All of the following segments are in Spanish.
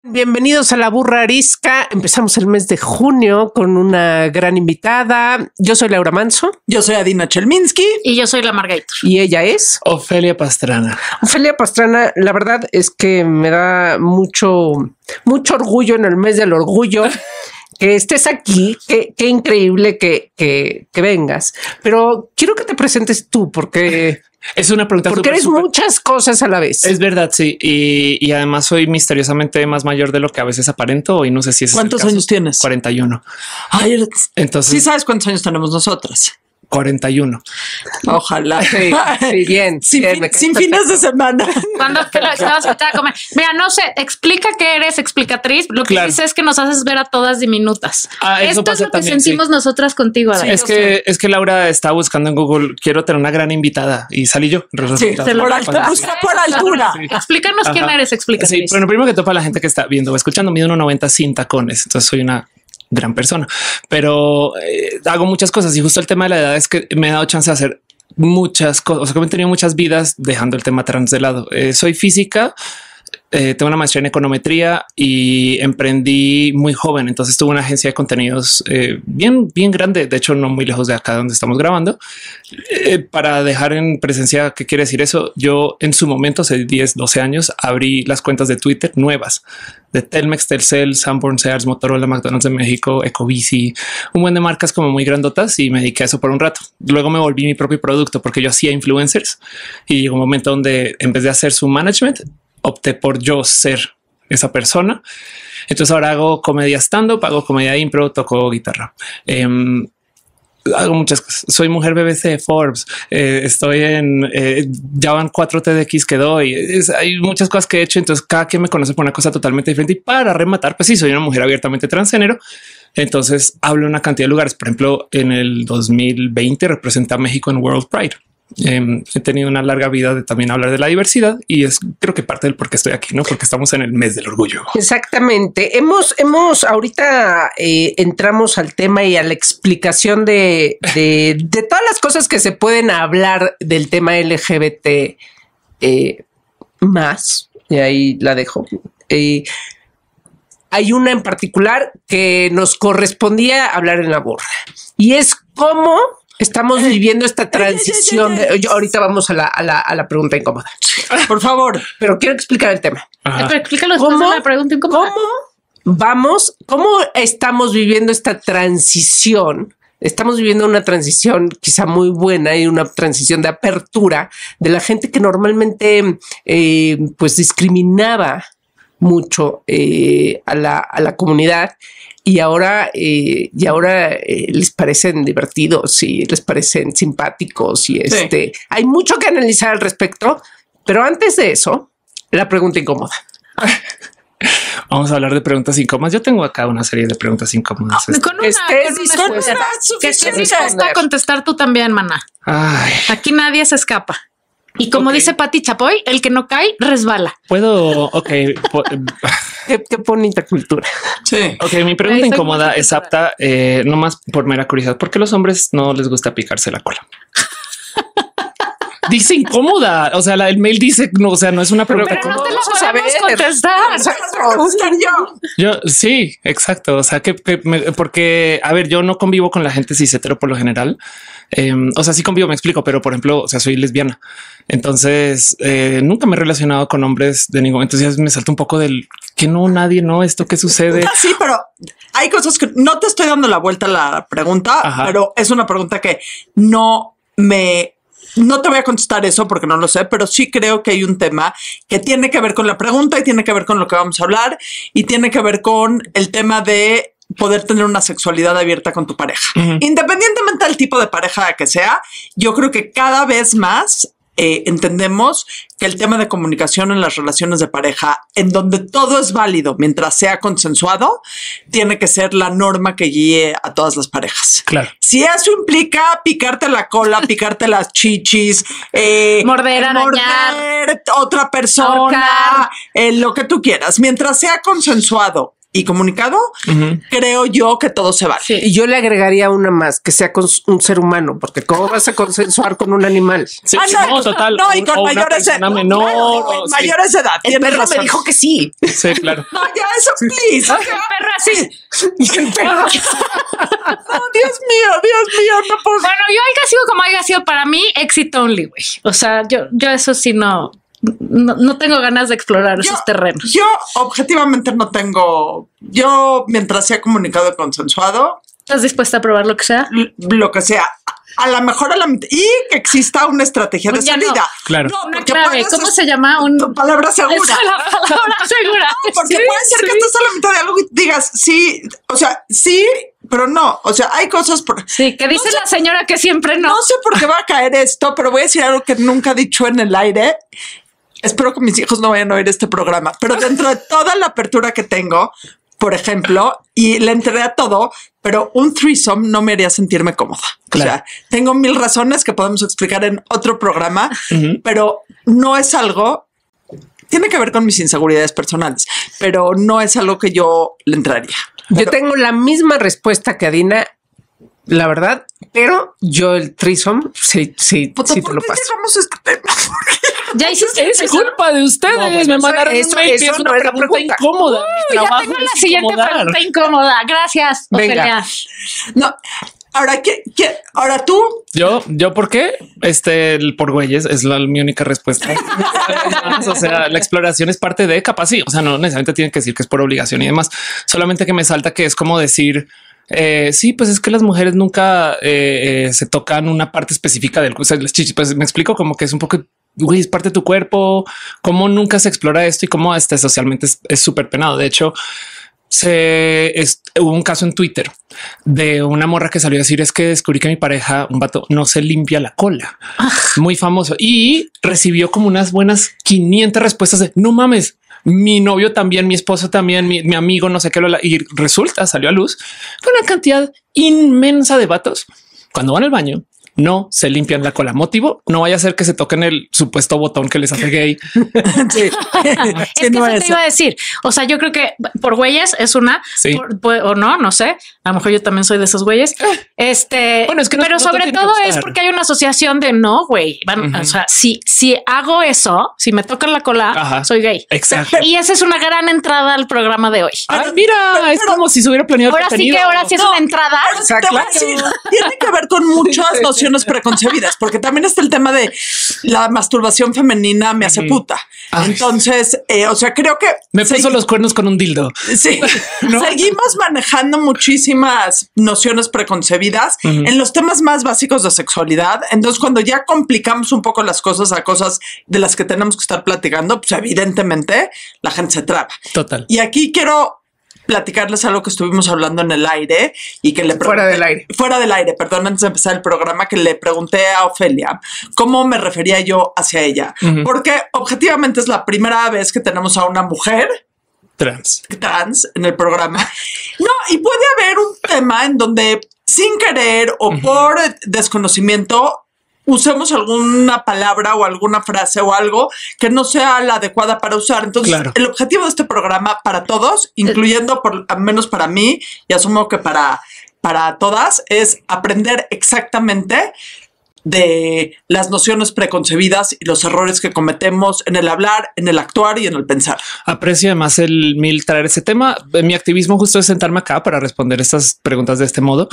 Bienvenidos a La Burra Arisca. Empezamos el mes de junio con una gran invitada. Yo soy Laura Manso. Yo soy Adina Chelminsky. Y yo soy la Margator. Y ella es Ofelia Pastrana. Ofelia Pastrana, la verdad es que me da mucho orgullo en el mes del orgullo que estés aquí. Qué increíble que vengas. Pero quiero que te presentes tú porque... Es una pregunta porque eres muchas cosas a la vez. Es verdad, sí. Y además soy misteriosamente más mayor de lo que a veces aparento y no sé si es ¿Cuántos años tienes? 41. Ay, entonces sí sabes cuántos años tenemos nosotras. 41. Ojalá. Sí, bien. Sin fines de semana. Cuando que lo estabas a comer. Mira, no sé, explica que eres explicatriz. Lo que dices es que nos haces ver a todas diminutas. Esto es lo que también sentimos nosotras contigo. Sí, es que Laura está buscando en Google. Quiero tener una gran invitada y salí yo. Sí, busca por altura. Sí. Explícanos quién eres explicatriz. Sí, bueno, primero que todo para la gente que está viendo o escuchando, mido 1.90 sin tacones. Entonces soy una gran persona, pero hago muchas cosas y justo el tema de la edad es que me he dado chance de hacer muchas cosas. O sea, que he tenido muchas vidas dejando el tema trans de lado. Soy física. Tengo una maestría en econometría y emprendí muy joven. Entonces tuve una agencia de contenidos bien grande. De hecho, no muy lejos de acá donde estamos grabando. Para dejar en presencia qué quiere decir eso. Yo en su momento, hace 10, 12 años, abrí las cuentas de Twitter nuevas de Telmex, Telcel, Sanborn, Sears, Motorola, McDonald's de México, Ecobici, un buen de marcas como muy grandotas y me dediqué a eso por un rato. Luego me volví mi propio producto porque yo hacía influencers y llegó un momento donde en vez de hacer su management, opté por yo ser esa persona. Entonces ahora hago comedia stand-up, hago comedia impro, toco guitarra. Hago muchas cosas. Soy mujer BBC de Forbes. Estoy en ya van 4 TEDx que doy. Hay muchas cosas que he hecho. Entonces cada quien me conoce por una cosa totalmente diferente. Y para rematar, pues sí, soy una mujer abiertamente transgénero. Entonces hablo en una cantidad de lugares. Por ejemplo, en el 2020 representé a México en World Pride. He tenido una larga vida de también hablar de la diversidad y es creo que parte del por qué estoy aquí, no porque estamos en el mes del orgullo. Exactamente. Hemos ahorita entramos al tema y a la explicación de todas las cosas que se pueden hablar del tema LGBT más. Y ahí la dejo. Hay una en particular que nos correspondía hablar en La Burra y es cómo estamos viviendo esta transición. Ahorita vamos a la pregunta incómoda. Por favor. Pero quiero explicar el tema. Pero explícalo después de la pregunta incómoda. ¿Cómo estamos viviendo esta transición? Estamos viviendo una transición quizá muy buena y una transición de apertura de la gente que normalmente pues discriminaba mucho a la comunidad. Y ahora les parecen divertidos y les parecen simpáticos y sí. Hay mucho que analizar al respecto, pero antes de eso, la pregunta incómoda. Vamos a hablar de preguntas incómodas. Yo tengo acá una serie de preguntas incómodas. Que estés dispuesta a contestar tú también, maná. Ay. Aquí nadie se escapa. Y como dice Pati Chapoy, el que no cae resbala. Puedo. Ok. Qué bonita cultura. Sí. Ok. Mi pregunta incómoda es apta, no más por mera curiosidad. ¿Por qué a los hombres no les gusta picarse la cola? Dice incómoda. O sea, el mail dice no, o sea, no es una pregunta. Pero no te la podemos contestar. Yo sí, exacto. O sea, porque a ver, yo no convivo con la gente cis hetero por lo general. O sea, sí convivo, me explico, pero por ejemplo, o sea, soy lesbiana. Entonces nunca me he relacionado con hombres de ningún. Entonces me salta un poco del que no, nadie, no, esto que sucede. Sí, pero hay cosas que no te estoy dando la vuelta a la pregunta. Ajá. Pero es una pregunta que no te voy a contestar eso porque no lo sé, pero sí creo que hay un tema que tiene que ver con la pregunta y tiene que ver con lo que vamos a hablar y tiene que ver con el tema de poder tener una sexualidad abierta con tu pareja. Uh-huh. Independientemente del tipo de pareja que sea, yo creo que cada vez más entendemos que el tema de comunicación en las relaciones de pareja, en donde todo es válido mientras sea consensuado, tiene que ser la norma que guíe a todas las parejas. Claro. Si eso implica picarte la cola, picarte las chichis, morder, arañar, otra persona, lo que tú quieras, mientras sea consensuado y comunicado, creo yo que todo se vale. Sí. Y yo le agregaría una más, que sea con un ser humano, porque ¿cómo vas a consensuar con un animal? Sí, no, total. No, y con mayores de edad. Mayores de edad. El perro me dijo que sí. Sí, claro. No, ya eso, please. El perro así. Y el perro. No, Dios mío, no puedo. Bueno, yo haya sido como haya sido, para mí, exit only, güey. O sea, yo eso sí no tengo ganas de explorar esos terrenos. Yo objetivamente no tengo. Yo, mientras sea comunicado y consensuado. ¿Estás dispuesta a probar lo que sea? Lo que sea. A lo mejor a la mitad. Y que exista una estrategia de salida. No. Claro. No, Una clave. ¿Cómo se llama? Palabra segura. Esa es la palabra segura. No, porque puede ser que estés a la mitad de algo y digas sí. O sea, sí, pero no. O sea, hay cosas por. Sí, que dice la señora que siempre no. No sé por qué va a caer esto, pero voy a decir algo que nunca he dicho en el aire. Espero que mis hijos no vayan a oír este programa, pero dentro de toda la apertura que tengo, por ejemplo, y le enteré a todo, pero un threesome no me haría sentirme cómoda. Claro. O sea, tengo 1000 razones que podemos explicar en otro programa, pero no es algo, tiene que ver con mis inseguridades personales, pero no es algo que yo le entraría. Yo tengo la misma respuesta que Adina, la verdad, pero yo el threesome sí te lo paso. Ya hiciste es culpa de ustedes. No, me mandaron eso es una pregunta incómoda. Ya tengo la siguiente pregunta incómoda. Gracias, Ofelia. No, ahora tú. Yo, ¿por qué? Por güeyes es mi única respuesta. O sea, la exploración es parte de capaz. Sí, o sea, no necesariamente tienen que decir que es por obligación y demás. Solamente que me salta que es como decir. Sí, pues es que las mujeres nunca se tocan una parte específica del cuerpo. Las chichis, pues me explico como que es un poco, güey, es parte de tu cuerpo, cómo nunca se explora esto y cómo socialmente es súper penado. De hecho, hubo un caso en Twitter de una morra que salió a decir es que descubrí que mi pareja, un vato, no se limpia la cola. Muy famoso y recibió como unas buenas 500 respuestas de no mames. Mi novio también, mi esposo también, mi amigo, no sé qué. Y resulta, salió a luz con una cantidad inmensa de vatos. Cuando van al baño, no se limpian la cola. Motivo, no vaya a ser que se toquen el supuesto botón que les hace gay. Sí. Es que no eso te iba a decir. O sea, yo creo que por güeyes es una, sí. O no sé. A lo mejor yo también soy de esos güeyes. Bueno, es que pero sobre todo es porque hay una asociación de no, güey. O sea, si hago eso, si me tocan la cola, soy gay. Exacto. Y esa es una gran entrada al programa de hoy. Mira, es como si se hubiera planeado. Ahora sí es una entrada. Claro. Tiene que ver con muchas nociones preconcebidas, porque también está el tema de la masturbación femenina me hace puta. Entonces, o sea, creo que me puso los cuernos con un dildo. Sí, ¿no? Seguimos manejando muchísimas nociones preconcebidas en los temas más básicos de sexualidad. Entonces, cuando ya complicamos un poco las cosas a cosas de las que tenemos que estar platicando, pues evidentemente la gente se traba. Total. Y aquí quiero platicarles algo que estuvimos hablando en el aire y que le pregunté, fuera del aire, perdón, antes de empezar el programa, que le pregunté a Ofelia cómo me refería yo hacia ella, porque objetivamente es la primera vez que tenemos a una mujer trans en el programa. No, y puede haber un tema en donde sin querer o por desconocimiento usemos alguna palabra o alguna frase o algo que no sea la adecuada para usar. Entonces, el objetivo de este programa para todos, incluyendo por al menos para mí, y asumo que para todas, es aprender exactamente de las nociones preconcebidas y los errores que cometemos en el hablar, en el actuar y en el pensar. Aprecio además el Mil traer ese tema. Mi activismo justo es sentarme acá para responder estas preguntas de este modo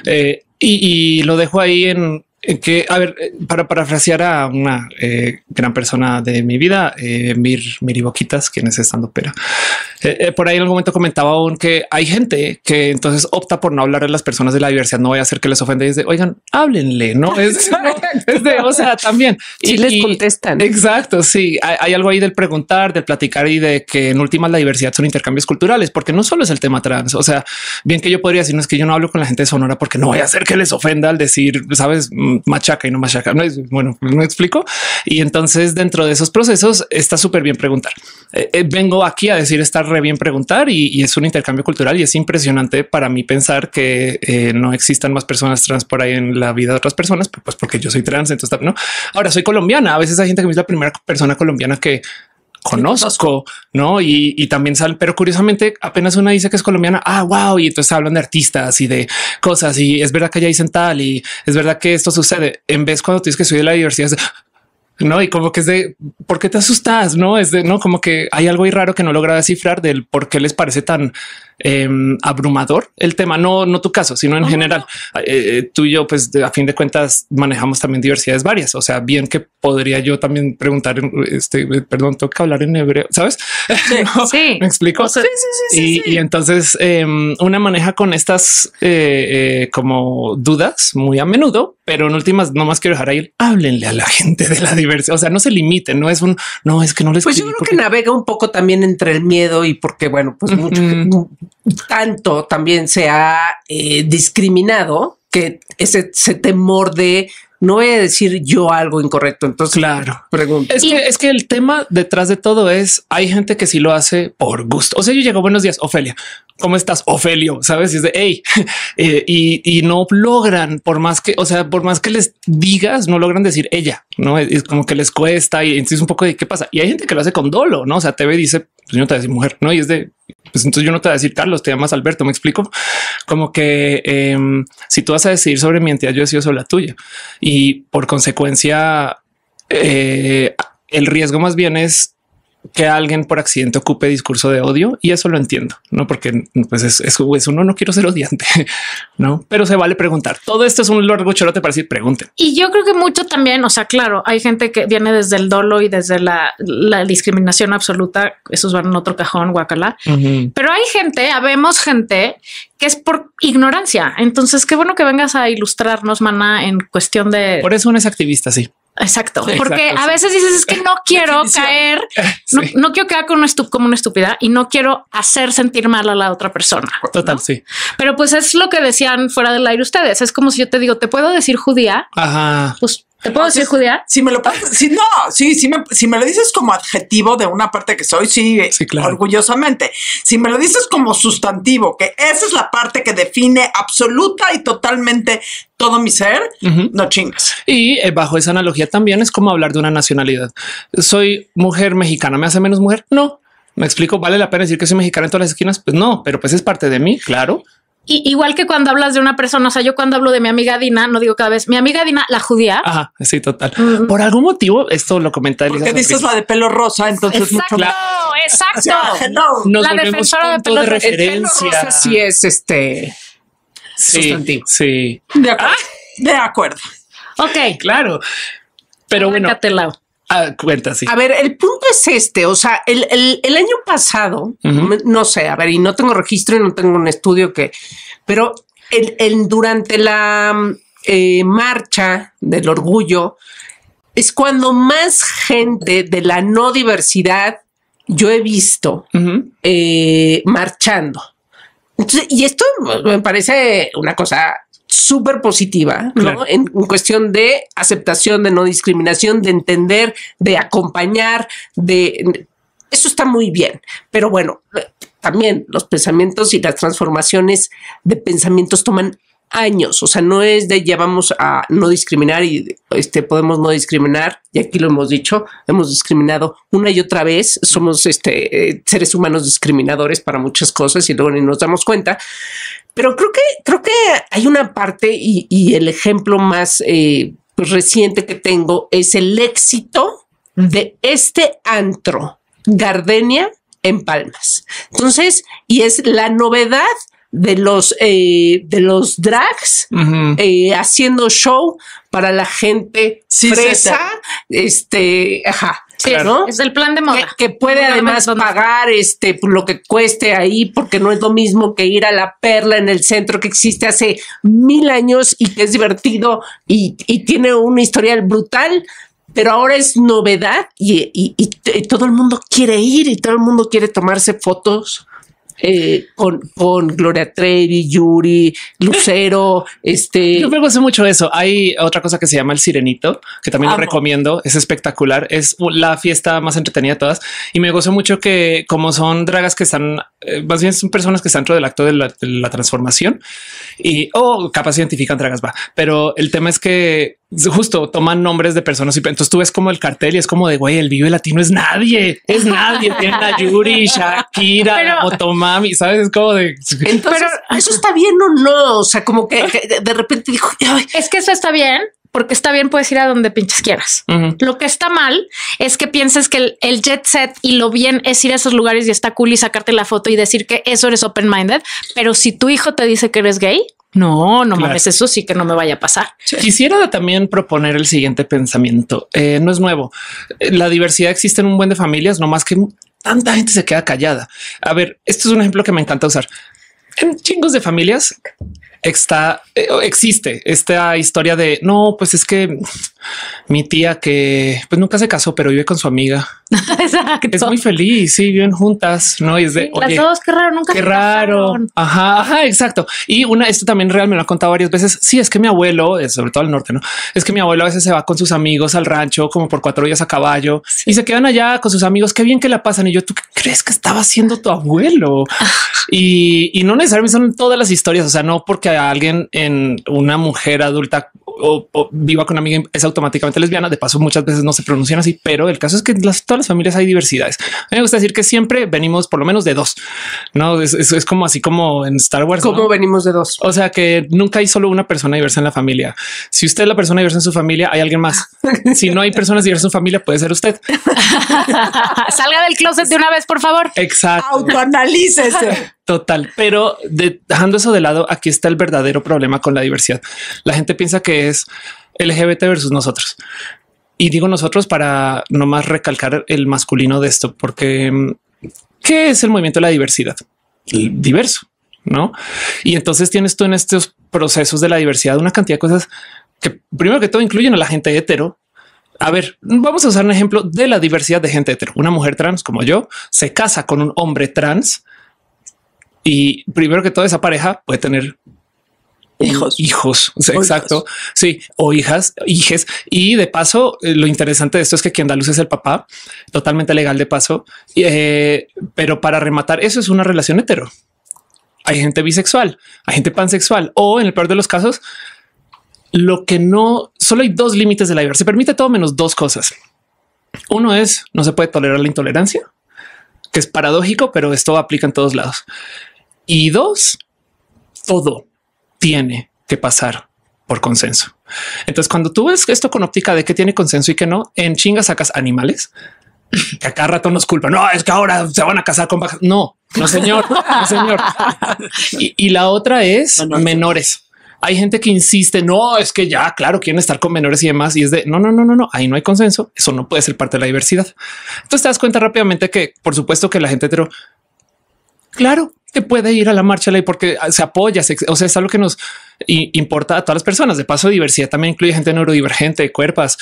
y lo dejo ahí en que, a ver, para parafrasear a una gran persona de mi vida, Miri Boquitas, quien es estandopera, por ahí en algún momento comentaba aún que hay gente que entonces opta por no hablar de las personas de la diversidad. No voy a hacer que les ofenda y es de, oigan, háblenle, ¿no? Es de, o sea, también. Y les contestan. Exacto, sí. Hay algo ahí del preguntar, del platicar y de que en últimas la diversidad son intercambios culturales, porque no solo es el tema trans. O sea, bien que yo podría decir, no es que yo no hablo con la gente de Sonora porque no voy a hacer que les ofenda al decir, sabes, machaca y no machaca. No es bueno, me explico. Y entonces dentro de esos procesos está súper bien preguntar. Vengo aquí a decir estar re bien preguntar y es un intercambio cultural y es impresionante para mí pensar que no existan más personas trans por ahí en la vida de otras personas, pues porque yo soy trans. Entonces, no. Ahora soy colombiana. A veces hay gente que es la primera persona colombiana que conozco, ¿no? Y también salen, pero curiosamente apenas una dice que es colombiana, wow, y entonces hablan de artistas y de cosas, y es verdad que allá dicen tal, y es verdad que esto sucede, en vez cuando tú dices que soy de la diversidad, no, y como que es de por qué te asustas, no es de no, como que hay algo ahí raro que no logra descifrar del por qué les parece tan abrumador el tema. No tu caso, sino en general. Tú y yo, pues a fin de cuentas, manejamos también diversidades varias. O sea, bien que podría yo también preguntar, perdón, tengo que hablar en hebreo, sabes? Sí, ¿No? sí. Me explico. Sí. Y entonces una maneja con estas como dudas muy a menudo, pero en últimas, nomás quiero dejar ahí. Háblenle a la gente de la diversidad. O sea, no se limiten, no es que no les. Pues yo creo que navega un poco también entre el miedo y porque, bueno, pues tanto también se ha discriminado que ese temor de no voy a decir yo algo incorrecto. Entonces, claro, pregunto. Es que el tema detrás de todo es hay gente que sí lo hace por gusto. O sea, yo llego, buenos días, Ofelia. ¿Cómo estás, Ofelio? Sabes? Y es de hey, y no logran por más que les digas, no logran decir ella, no es como que les cuesta y entonces un poco de qué pasa. Y hay gente que lo hace con dolo, no? O sea, te ve y dice, pues yo no te voy a decir mujer, no? Y es de pues entonces yo no te voy a decir Carlos, te llamas Alberto. Me explico como que si tú vas a decidir sobre mi identidad, yo decido sobre la tuya y por consecuencia el riesgo más bien es que alguien por accidente ocupe discurso de odio y eso lo entiendo, no? Porque pues es uno, no quiero ser odiante, no, pero se vale preguntar. Todo esto es un largo chorote para decir pregunten. Y yo creo que mucho también, o sea, claro, hay gente que viene desde el dolo y desde la discriminación absoluta. Esos van en otro cajón, guacala. Pero hay gente, habemos gente que es por ignorancia. Entonces, qué bueno que vengas a ilustrarnos, mana, en cuestión de... Por eso uno es activista, sí. Exacto, porque a veces dices es que no quiero caer, no quiero quedar como una estúpida y no quiero hacer sentir mal a la otra persona. Total, ¿no? sí. Pero pues es lo que decían fuera del aire ustedes. Es como si yo te digo, ¿te puedo decir judía? Ajá. Pues ¿te puedo decir judía? Si me lo si me lo dices como adjetivo de una parte que soy, sí, claro, orgullosamente. Si me lo dices como sustantivo, que esa es la parte que define absoluta y totalmente todo mi ser, no chingas. Y bajo esa analogía también es como hablar de una nacionalidad. Soy mujer mexicana, ¿me hace menos mujer? No. Me explico, ¿vale la pena decir que soy mexicana en todas las esquinas? Pues no, pero pues es parte de mí, claro. Y igual que cuando hablas de una persona, o sea, yo cuando hablo de mi amiga Dina, no digo cada vez mi amiga Dina, la judía. Ajá, sí, total. Por algún motivo, esto lo comenta Elisa. Porque dices la de pelo rosa, entonces exacto, mucho exacto. No. La defensora de pelo rosa. El pelo rosa sí es sustantivo. Sí. De acuerdo. Ok, claro. Pero bueno. Cuenta, sí. A ver, el punto es o sea, el año pasado, no sé, a ver, y no tengo registro y no tengo un estudio pero durante la marcha del orgullo es cuando más gente de la no diversidad yo he visto marchando. Entonces, y esto me parece una cosa súper positiva, ¿no? Claro. En cuestión de aceptación, de no discriminación, de entender, de acompañar, eso está muy bien. Pero bueno, también los pensamientos y las transformaciones de pensamientos toman años. O sea, no es de ya vamos a no discriminar y podemos no discriminar. Y aquí lo hemos dicho, hemos discriminado una y otra vez. Somos seres humanos discriminadores para muchas cosas y luego ni nos damos cuenta. Pero creo que hay una parte y el ejemplo más pues reciente que tengo es el éxito de este antro Gardenia en Palmas. Entonces, y es la novedad de los drags haciendo show para la gente fresa, ajá. Sí, claro. Es el plan de moda. Que puede además pagar lo que cueste ahí, porque no es lo mismo que ir a la Perla en el centro que existe hace 1000 años y que es divertido y tiene una historial brutal, pero ahora es novedad y todo el mundo quiere ir y todo el mundo quiere tomarse fotos con Gloria Trevi, Yuri, Lucero. Yo me gusta mucho eso. Hay otra cosa que se llama El Sirenito, que también lo recomiendo. Es espectacular. Es la fiesta más entretenida de todas. Y me gozo mucho que como son dragas que están, más bien son personas que están dentro del acto de la transformación y capaz identifican dragas, pero el tema es que justo toman nombres de personas y entonces tú ves como el cartel y es como de güey, el Vive Latino es nadie. Tienen a Yuri, Shakira, Motomami, sabes? Es como de entonces, pero eso está bien o no? O sea, como que de repente dijo, ay. Es que eso está bien. Porque está bien, puedes ir a donde pinches quieras. Lo que está mal es que pienses que el jet set y lo bien es ir a esos lugares y está cool y sacarte la foto y decir que eso eres open minded. Pero si tu hijo te dice que eres gay, no claro. Mames, eso sí que no me vaya a pasar. Sí. Quisiera también proponer el siguiente pensamiento. No es nuevo. La diversidad existe en un buen de familias, no más que tanta gente se queda callada. A ver, esto es un ejemplo que me encanta usar. En chingos de familias existe esta historia de no, pues es que mi tía que pues nunca se casó, pero vive con su amiga. Exacto. Es muy feliz. Sí, viven juntas, no? Y es de las dos, qué raro, nunca. Qué raro. Ajá, exacto. Y esto también real me lo ha contado varias veces. Sí, es que mi abuelo, sobre todo al norte, no es que mi abuelo a veces se va con sus amigos al rancho como por 4 días a caballo y se quedan allá con sus amigos. Qué bien que la pasan. Y yo, ¿tú qué crees que estaba haciendo tu abuelo? Y no necesariamente son todas las historias. O sea, no porque a alguien en una mujer adulta o viva con una amiga es automáticamente lesbiana. De paso, muchas veces no se pronuncian así, pero el caso es que en todas las familias hay diversidades. A mí me gusta decir que siempre venimos por lo menos de 2. No es como así como en Star Wars. ¿Cómo venimos de 2? O sea que nunca hay solo una persona diversa en la familia. Si usted es la persona diversa en su familia, hay alguien más. Si no hay personas diversas en su familia, puede ser usted. Salga del closet de una vez, por favor. Exacto. Autoanalícese. Total. Pero dejando eso de lado, aquí está el verdadero problema con la diversidad. La gente piensa que es LGBT versus nosotros. Y digo nosotros para nomás recalcar el masculino de esto, porque ¿qué es el movimiento de la diversidad? El diverso, ¿no? Y entonces tienes tú en estos procesos de la diversidad una cantidad de cosas que primero que todo incluyen a la gente hetero. A ver, vamos a usar un ejemplo de la diversidad de gente hetero. Una mujer trans como yo se casa con un hombre trans y primero que todo esa pareja puede tener hijos. O sea, exacto. Sí. O hijes. Y de paso, lo interesante de esto es que quien da luz es el papá, totalmente legal de paso. Pero para rematar, eso es una relación hetero. Hay gente bisexual, hay gente pansexual o en el peor de los casos, lo que no solo hay 2 límites de la diversidad. Se permite todo menos 2 cosas. Uno es no se puede tolerar la intolerancia, que es paradójico, pero esto aplica en todos lados. Y 2, todo tiene que pasar por consenso. Entonces, cuando tú ves esto con óptica de que tiene consenso y que no, en chinga sacas animales que a cada rato nos culpan. No, es que ahora se van a casar con bajas. No, señor, no, señor. Y la otra es menores. Hay gente que insiste, no, es que ya, claro, quieren estar con menores y demás. Y es de no, ahí no hay consenso. Eso no puede ser parte de la diversidad. Entonces te das cuenta rápidamente que, por supuesto, que la gente hetero, claro, que puede ir a la marcha ley porque se apoya. O sea, es algo que nos importa a todas las personas. De paso, diversidad también incluye gente neurodivergente, cuerpas.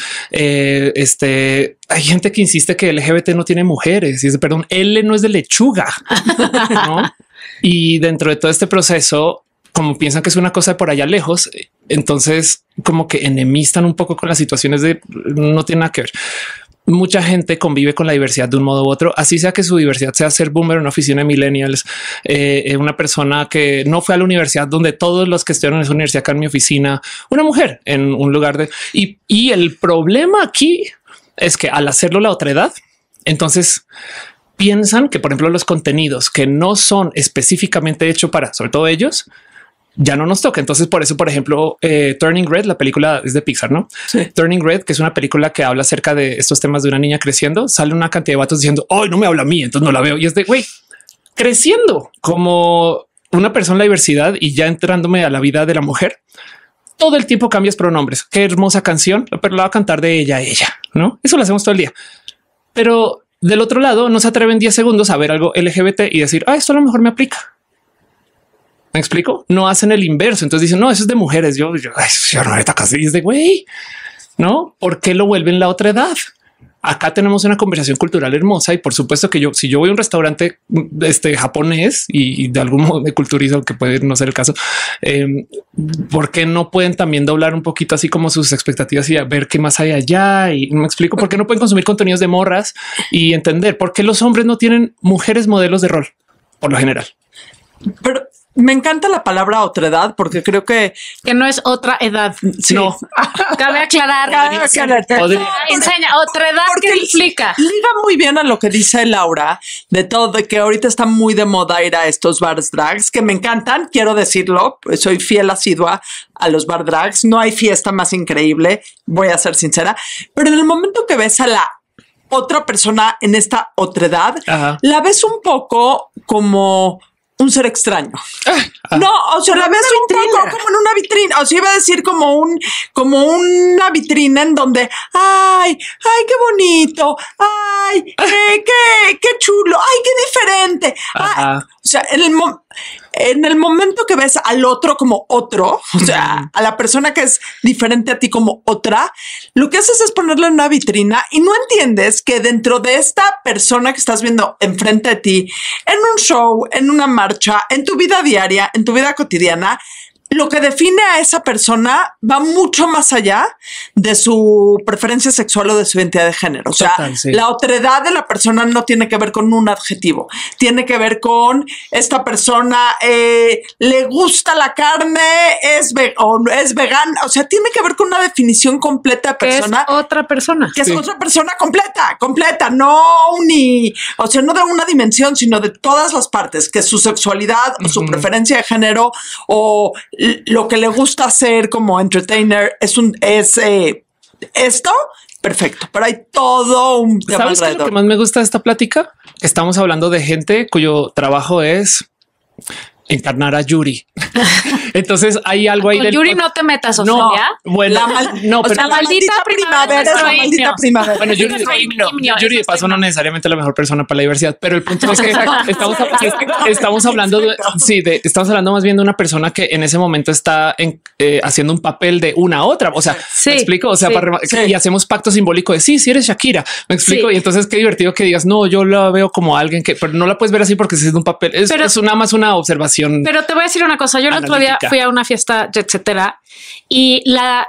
Hay gente que insiste que LGBT no tiene mujeres y es perdón, L no es de lechuga, ¿no? Y dentro de todo este proceso, como piensan que es una cosa de por allá lejos, entonces como que enemistan un poco con las situaciones de no tiene nada que ver. Mucha gente convive con la diversidad de un modo u otro, así sea que su diversidad sea ser boomer en una oficina de millennials, una persona que no fue a la universidad donde todos los que estudiaron en esa universidad acá en mi oficina, una mujer en un lugar de y el problema aquí es que al hacerlo la otra edad, entonces piensan que, por ejemplo, los contenidos que no son específicamente hechos para sobre todo ellos ya no nos toca. Entonces, por eso, por ejemplo, Turning Red, la película es de Pixar, ¿no? Sí. Turning Red, que es una película que habla acerca de estos temas de una niña creciendo, sale una cantidad de vatos diciendo, hoy no me habla a mí, entonces no la veo. Y es de güey, creciendo como una persona en la diversidad y ya entrándome a la vida de la mujer. Todo el tiempo cambias pronombres. Qué hermosa canción, pero la va a cantar de ella a ella, ¿no? Eso lo hacemos todo el día. Pero del otro lado, no se atreven 10 segundos a ver algo LGBT y decir, esto a lo mejor me aplica. ¿Me explico? No hacen el inverso. Entonces dicen, no, eso es de mujeres. Yo no está casi es de güey, no? ¿Por qué lo vuelven la otra edad? Acá tenemos una conversación cultural hermosa y por supuesto que si yo voy a un restaurante japonés y de algún modo me culturizo, que puede no ser el caso, ¿por qué no pueden también doblar un poquito así como sus expectativas y a ver qué más hay allá? Y me explico por qué no pueden consumir contenidos de morras y entender por qué los hombres no tienen mujeres modelos de rol por lo general. Pero me encanta la palabra otredad porque creo que no es otra edad. Sí. No. Cabe aclarar. Enseña otredad. ¿Qué implica? Liga muy bien a lo que dice Laura de todo, de que ahorita está muy de moda ir a estos bars drags que me encantan. Quiero decirlo, soy fiel asidua a los bar drags. No hay fiesta más increíble, voy a ser sincera. Pero en el momento que ves a la otra persona en esta otredad, la ves un poco como un ser extraño. No, o sea, la ves un poco como en una vitrina. O sea, iba a decir como una vitrina en donde, ay, qué bonito, ay, qué chulo, ay, qué diferente. Ay, o sea, en el momento que ves al otro como otro, o sea, a la persona que es diferente a ti como otra, lo que haces es ponerle en una vitrina y no entiendes que dentro de esta persona que estás viendo enfrente de ti, en un show, en una marcha, en tu vida diaria, en tu vida cotidiana, lo que define a esa persona va mucho más allá de su preferencia sexual o de su identidad de género. O sea, la otredad de la persona no tiene que ver con un adjetivo. Tiene que ver con esta persona le gusta la carne, es vegana. O sea, tiene que ver con una definición completa de persona. Que es otra persona. Que es otra persona completa. No no de una dimensión, sino de todas las partes. Que su sexualidad o su preferencia de género o lo que le gusta hacer como entertainer es esto, perfecto, pero hay todo un tema. ¿Sabes qué es lo que más me gusta de esta plática? Estamos hablando de gente cuyo trabajo es encarnar a Yuri. Entonces hay algo ahí. Con Yuri no te metas, Ofelia. No, bueno, pero la maldita primavera. Bueno, Yuri de paso no necesariamente la mejor persona para la diversidad, pero el punto es que estamos hablando estamos hablando más bien de una persona que en ese momento está haciendo un papel de una a otra. O sea, ¿me explico? O sea, y hacemos pacto simbólico de sí, eres Shakira. Me explico. Y entonces qué divertido que digas, no, yo la veo como alguien que, pero no la puedes ver así porque es un papel. Es una más una observación. Pero te voy a decir una cosa. Yo el otro día fui a una fiesta, etcétera, y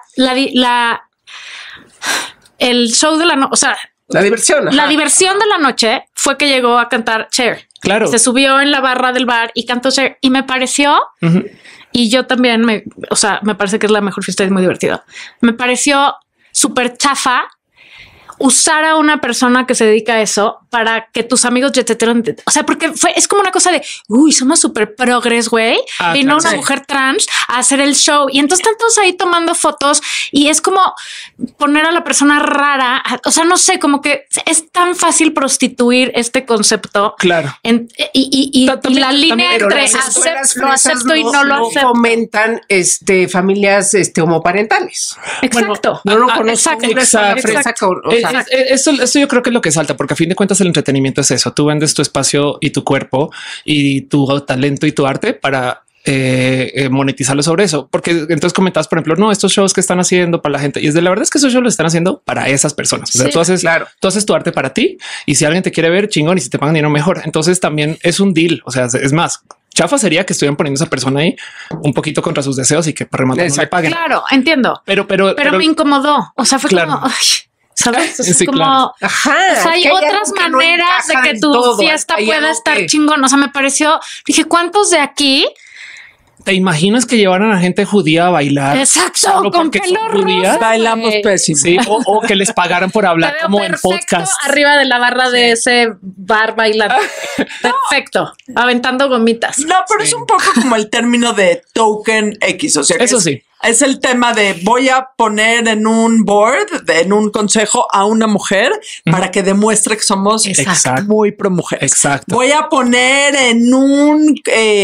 el show de la noche, o sea, la diversión de la noche fue que llegó a cantar Cher. Claro. Se subió en la barra del bar y cantó Cher y me pareció, y yo también me parece que es la mejor fiesta y es muy divertido. Me pareció súper chafa usar a una persona que se dedica a eso para que tus amigos etcétera. O sea, porque es como una cosa de somos súper progres, güey. Vino una mujer trans a hacer el show y entonces están todos ahí tomando fotos y es como poner a la persona rara. O sea, no sé, como que es tan fácil prostituir este concepto. Claro. Y la línea entre lo acepto y no lo acepto. Fomentan familias homoparentales. Exacto. Bueno, no lo conozco. Exacto. Eso yo creo que es lo que salta, porque a fin de cuentas el entretenimiento es eso. Tú vendes tu espacio y tu cuerpo y tu talento y tu arte para monetizarlo sobre eso. Porque entonces comentabas, por ejemplo, no, estos shows que están haciendo para la gente y la verdad es que esos shows lo están haciendo para esas personas. O sea, tú haces tu arte para ti y si alguien te quiere ver, chingón, y si te pagan dinero, mejor. Entonces también es un deal. O sea, es más, chafa sería que estuvieran poniendo a esa persona ahí un poquito contra sus deseos y que para rematar no le paguen. Claro, entiendo. Pero me incomodó. O sea, fue como... ¿Sabes? Es como, claro. O sea, hay otras maneras de que tu fiesta pueda estar chingón. O sea, me pareció, dije, ¿cuántos de aquí? ¿Te imaginas que llevaran a gente judía a bailar? Exacto, con pelo rosa. Bailamos pésimo. Sí, o que les pagaran por hablar como en podcast. Arriba de la barra de ese bar bailando. Perfecto. Aventando gomitas. No, pero es un poco como el término de token X. O sea, eso sí. Es el tema de voy a poner en un board, en un consejo a una mujer para que demuestre que somos muy pro mujer. Exacto. Voy a poner en un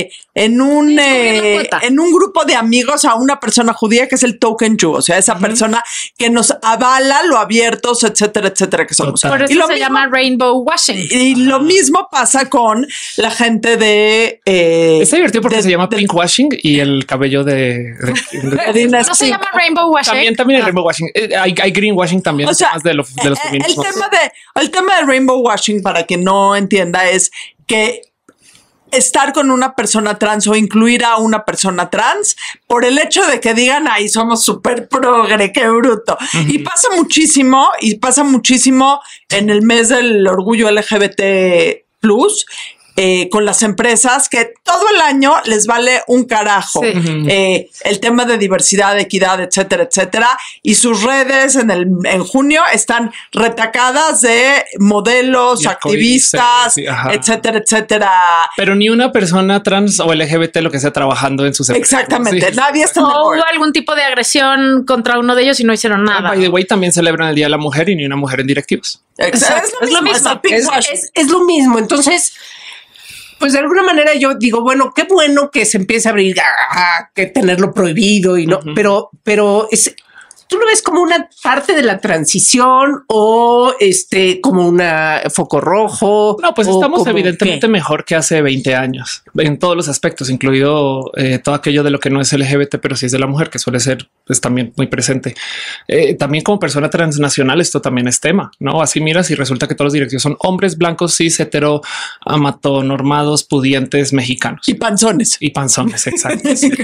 grupo de amigos a una persona judía que es el token Jew, o sea, esa persona que nos avala lo abiertos, etcétera, que somos. Por eso se llama rainbow washing. Y lo mismo pasa con la gente de... Está divertido porque se llama pink washing y el cabello no se llama rainbow washing. También hay rainbow washing. Hay green washing también. O sea, de los feminismos. El tema de rainbow washing, para quien no entienda, es que estar con una persona trans o incluir a una persona trans por el hecho de que digan, ay, somos súper progre, qué bruto. Y pasa muchísimo en el mes del orgullo LGBT+, con las empresas que todo el año les vale un carajo el tema de diversidad, equidad, etcétera, etcétera, y sus redes en junio están retacadas de modelos, activistas, etcétera, etcétera. Pero ni una persona trans o LGBT, lo que sea, trabajando en sus empresas. Exactamente, nadie está en el board. Hubo algún tipo de agresión contra uno de ellos y no hicieron nada. By the way, también celebran el Día de la Mujer y ni una mujer en directivos. Exacto. Es lo mismo. Es lo mismo. Entonces, pues de alguna manera yo digo, bueno, qué bueno que se empiece a abrir, que tenerlo prohibido y no, pero es, ¿tú lo ves como una parte de la transición o como una foco rojo? No, pues estamos evidentemente mejor que hace 20 años en todos los aspectos, incluido todo aquello de lo que no es LGBT, pero sí es de la mujer, que suele ser pues, también muy presente. También como persona transnacional, esto también es tema, ¿no? Así miras y resulta que todos los directivos son hombres blancos, cis, hetero, amatonormados, pudientes, mexicanos. Y panzones. Y panzones, exacto.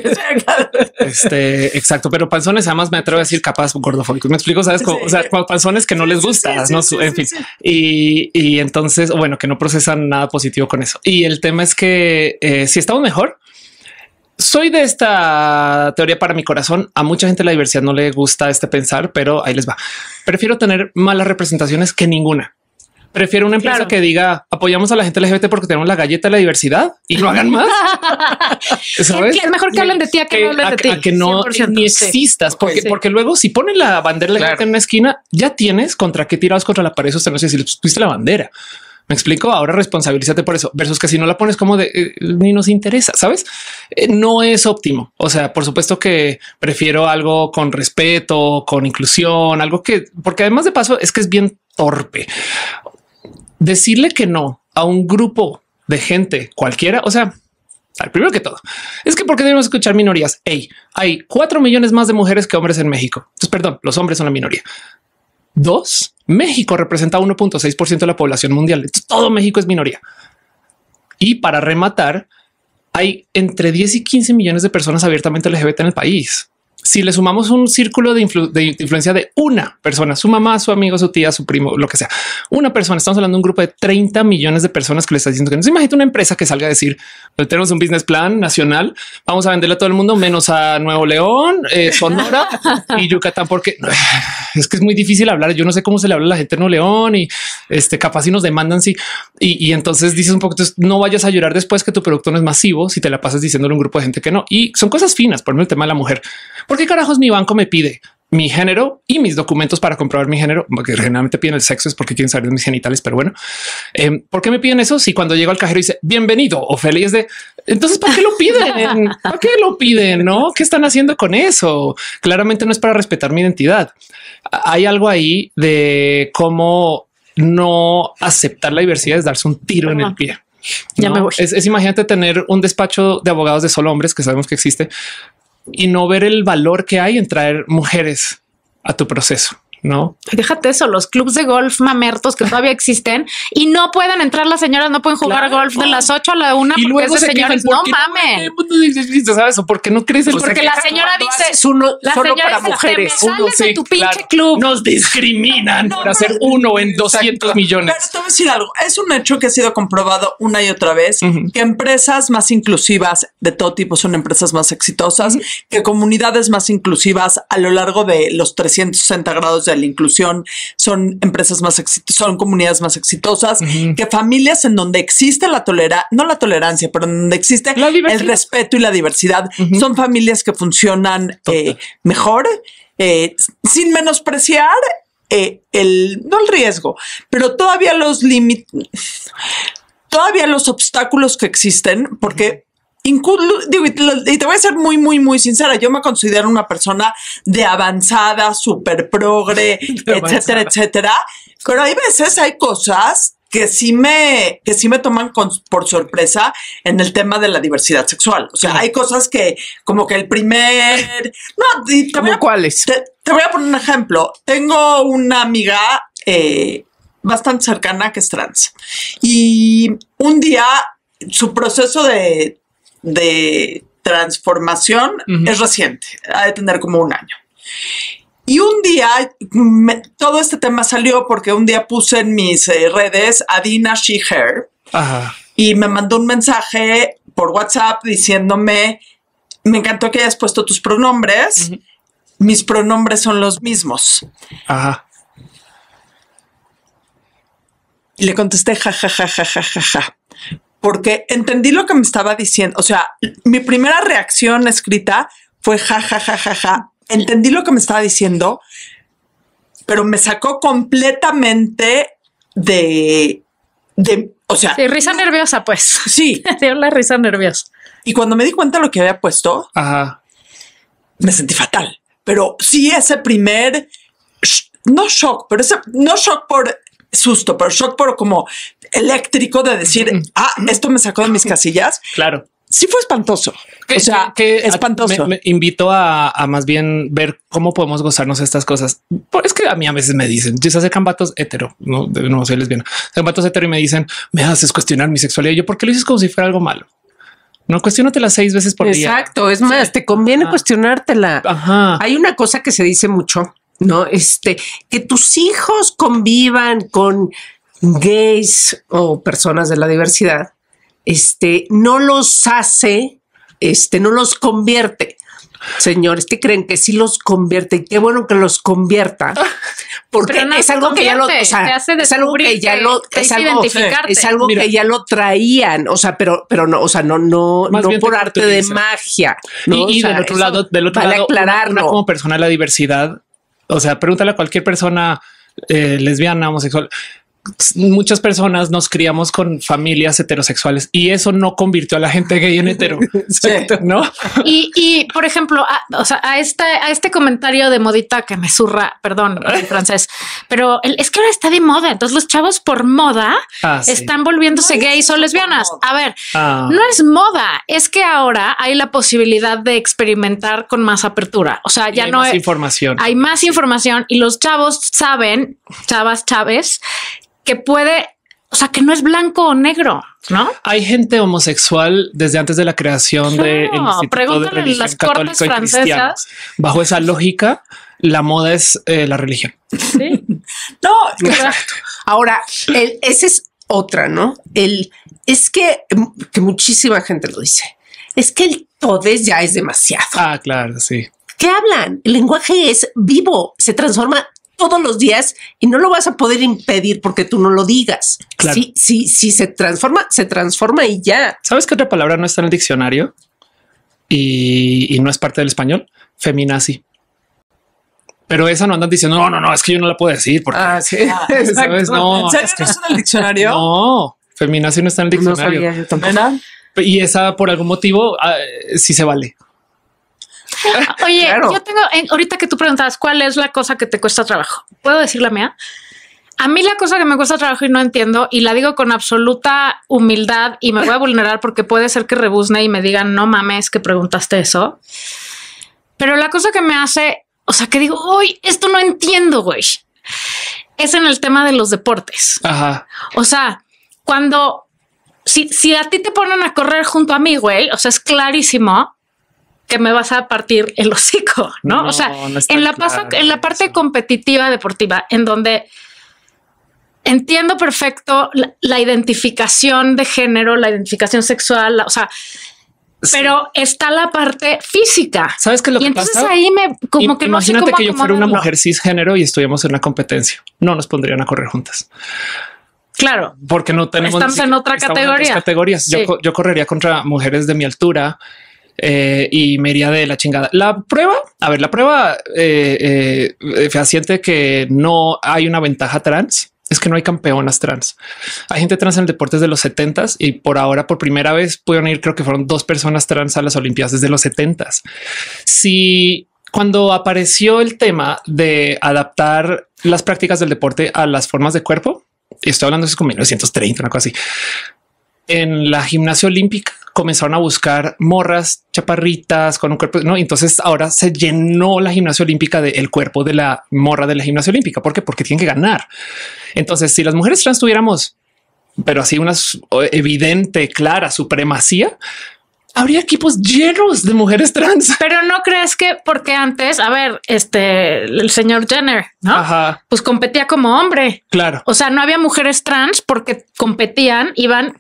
Exacto, pero panzones además me atrevo a decir capaz gordofóbicos. Me explico, sabes, o sea, panzones que no les gusta, no, en fin. Y entonces, bueno, que no procesan nada positivo con eso. Y el tema es que si estamos mejor, soy de esta teoría para mi corazón. A mucha gente la diversidad no le gusta pensar, pero ahí les va. Prefiero tener malas representaciones que ninguna. Prefiero una empresa que diga apoyamos a la gente LGBT porque tenemos la galleta de la diversidad y no hagan más. ¿Sabes? Es mejor que hablen de ti a que no hablen de ti. A que no ni existas, porque luego si ponen la bandera en una esquina, ya tienes contra qué tirados contra la pared sostenerse si le pusiste la bandera. Me explico. Ahora responsabilízate por eso, versus que si no la pones como de ni nos interesa, sabes? No es óptimo. O sea, por supuesto que prefiero algo con respeto, con inclusión, algo que, porque además de paso es que es bien torpe decirle que no a un grupo de gente cualquiera. O sea, primero que todo es que porque debemos escuchar minorías. Hey, hay 4 millones más de mujeres que hombres en México. Entonces, perdón, los hombres son la minoría. 2, México representa 1.6% de la población mundial. Entonces, todo México es minoría. Y para rematar, hay entre 10 y 15 millones de personas abiertamente LGBT en el país. Si le sumamos un círculo de influencia de una persona, su mamá, su amigo, su tía, su primo, lo que sea, una persona, estamos hablando de un grupo de 30 millones de personas que le está diciendo que no se imagina una empresa que salga a decir tenemos un business plan nacional, vamos a venderle a todo el mundo menos a Nuevo León, Sonora y Yucatán, porque es que es muy difícil hablar. Yo no sé cómo se le habla a la gente de Nuevo León y capaz si nos demandan. Sí. Y entonces dices un poco, no vayas a llorar después que tu producto no es masivo si te la pasas diciéndole a un grupo de gente que no. Y son cosas finas. Por ejemplo, el tema de la mujer. ¿Por qué carajos mi banco me pide mi género y mis documentos para comprobar mi género? Porque generalmente piden el sexo, es porque quieren saber de mis genitales. Pero bueno, ¿por qué me piden eso? Si cuando llego al cajero dice bienvenido o feliz de entonces, ¿para qué lo piden? ¿Para qué lo piden? No, ¿qué están haciendo con eso? Claramente no es para respetar mi identidad. Hay algo ahí de cómo no aceptar la diversidad, es darse un tiro en el pie. Ya me voy. Es imagínate tener un despacho de abogados de solo hombres, que sabemos que existe, y no ver el valor que hay en traer mujeres a tu proceso. No, déjate eso. Los clubs de golf mamertos que todavía existen y no pueden entrar las señoras, no pueden jugar golf de las 8 a la 1 y luego se señores no mames. ¿Sabes? ¿O por qué no crees? Porque la señora dice uno solo para mujeres. Uno de tu pinche club. Nos discriminan por hacer uno en 200 millones. Pero te voy a decir algo. Es un hecho que ha sido comprobado una y otra vez que empresas más inclusivas de todo tipo son empresas más exitosas, que comunidades más inclusivas a lo largo de los 360 grados de la inclusión son empresas más exitosas, son comunidades más exitosas, que familias en donde existe no la tolerancia, pero en donde existe el respeto y la diversidad, son familias que funcionan mejor, sin menospreciar no el riesgo, pero todavía los obstáculos que existen, porque y te voy a ser muy, muy, muy sincera. Yo me considero una persona de avanzada, súper progre, etcétera, etcétera. Pero hay veces, hay cosas que sí me toman por sorpresa en el tema de la diversidad sexual. O sea, hay cosas que como que ¿cuáles? Te voy a poner un ejemplo. Tengo una amiga bastante cercana que es trans. Y un día su proceso de transformación es reciente, ha de tener como 1 año. Y un día todo este tema salió porque un día puse en mis redes a Dina She Hair y me mandó un mensaje por WhatsApp diciéndome, me encantó que hayas puesto tus pronombres. Mis pronombres son los mismos. Ajá. Y le contesté, ja. Porque entendí lo que me estaba diciendo. O sea, mi primera reacción escrita fue ja. Entendí lo que me estaba diciendo, pero me sacó completamente o sea. Sí, risa nerviosa, pues. Sí. Dio la risa nerviosa. Y cuando me di cuenta de lo que había puesto, me sentí fatal. Pero sí, ese primer, no shock, pero no shock por susto, pero shock por como eléctrico de decir, esto me sacó de mis casillas. Claro. Sí fue espantoso. O sea, espantoso. Me invito a más bien ver cómo podemos gozarnos estas cosas. Es que a mí a veces me dicen, yo se acercan vatos hetero, no soy lesbiana, se vatos hetero y me dicen, me haces cuestionar mi sexualidad. Y yo, ¿por qué lo dices como si fuera algo malo? No, cuestiónatela 6 veces por día. Exacto. Es más, te conviene cuestionártela. Ajá. Hay una cosa que se dice mucho, ¿no? Que tus hijos convivan con gays o personas de la diversidad, no los hace, no los convierte. Señores, ¿qué creen? Que sí los convierte, y qué bueno que los convierta, porque no es algo que ya lo, o sea, es algo que ya lo, es algo que ya lo traían, o sea, pero no, o sea, no por arte de magia, ¿no? Y del otro lado, una como persona de la diversidad, o sea, pregúntale a cualquier persona lesbiana, homosexual. Muchas personas nos criamos con familias heterosexuales y eso no convirtió a la gente gay en hetero. Exacto, ¿no? Y por ejemplo, a este comentario de modita que me zurra, perdón, en francés, pero es que ahora está de moda. Entonces los chavos por moda están volviéndose gays o lesbianas. A ver, no es moda, es que ahora hay la posibilidad de experimentar con más apertura. O sea, ya no hay más información. Hay más información y los chavos saben, chaves, que puede, o sea, que no es blanco o negro, ¿no? Hay gente homosexual desde antes de la creación del Instituto de Religión Católica y Cristiana. Bajo esa lógica, la moda es la religión. Sí. No, exacto. Ahora, esa es otra, ¿no? Es que muchísima gente lo dice. Es que el todes ya es demasiado. Claro, sí. ¿Qué hablan? El lenguaje es vivo, se transforma todos los días y no lo vas a poder impedir porque tú no lo digas. Claro. Si se transforma y ya. ¿Sabes qué otra palabra no está en el diccionario? Y no es parte del español. Feminazi. Pero esa no andan diciendo, no, es que yo no la puedo decir. Porque, ¿sabes? No, ¿en serio no está en el diccionario? No, feminazi no está en el diccionario. No sabía yo tampoco. Y esa por algún motivo sí se vale. Oye, claro. Yo tengo, ahorita que tú preguntabas cuál es la cosa que te cuesta trabajo, ¿puedo decir la mía? A mí la cosa que me cuesta trabajo y no entiendo, y la digo con absoluta humildad y me voy a vulnerar porque puede ser que rebuzne y me digan, no mames que preguntaste eso. Pero la cosa que me hace, o sea, que digo, uy, esto no entiendo, güey, es en el tema de los deportes. Ajá. O sea, si a ti te ponen a correr junto a mí, güey, o sea, es clarísimo que me vas a partir el hocico, ¿no? O sea, en la parte competitiva deportiva, en donde entiendo perfecto la identificación de género, la identificación sexual, o sea, pero está la parte física. ¿Sabes qué es lo que entonces pasa? Ahí como que no sé cómo imagínate que yo fuera una mujer cisgénero y estuviéramos en una competencia. No nos pondrían a correr juntas. Claro. Porque no tenemos... Estamos en otra categoría. En otras categorías. Sí. Yo correría contra mujeres de mi altura, y me iría de la chingada. La prueba fehaciente que no hay una ventaja trans es que no hay campeonas trans. Hay gente trans en el deporte desde los 70s y por ahora, por primera vez, pudieron ir, creo que fueron 2 personas trans a las Olimpiadas desde los 70s. Si cuando apareció el tema de adaptar las prácticas del deporte a las formas de cuerpo, y estoy hablando de eso como 1930, una cosa así, en la gimnasia olímpica comenzaron a buscar morras chaparritas con un cuerpo, ¿no? Entonces ahora se llenó la gimnasia olímpica del cuerpo de la morra de la gimnasia olímpica. ¿Por qué? Porque tienen que ganar. Entonces, si las mujeres trans tuviéramos, pero así una evidente, clara supremacía, habría equipos llenos de mujeres trans. Pero no crees que porque antes, a ver, el señor Jenner, ¿no? Ajá. Pues competía como hombre. Claro. O sea, no había mujeres trans porque competían, iban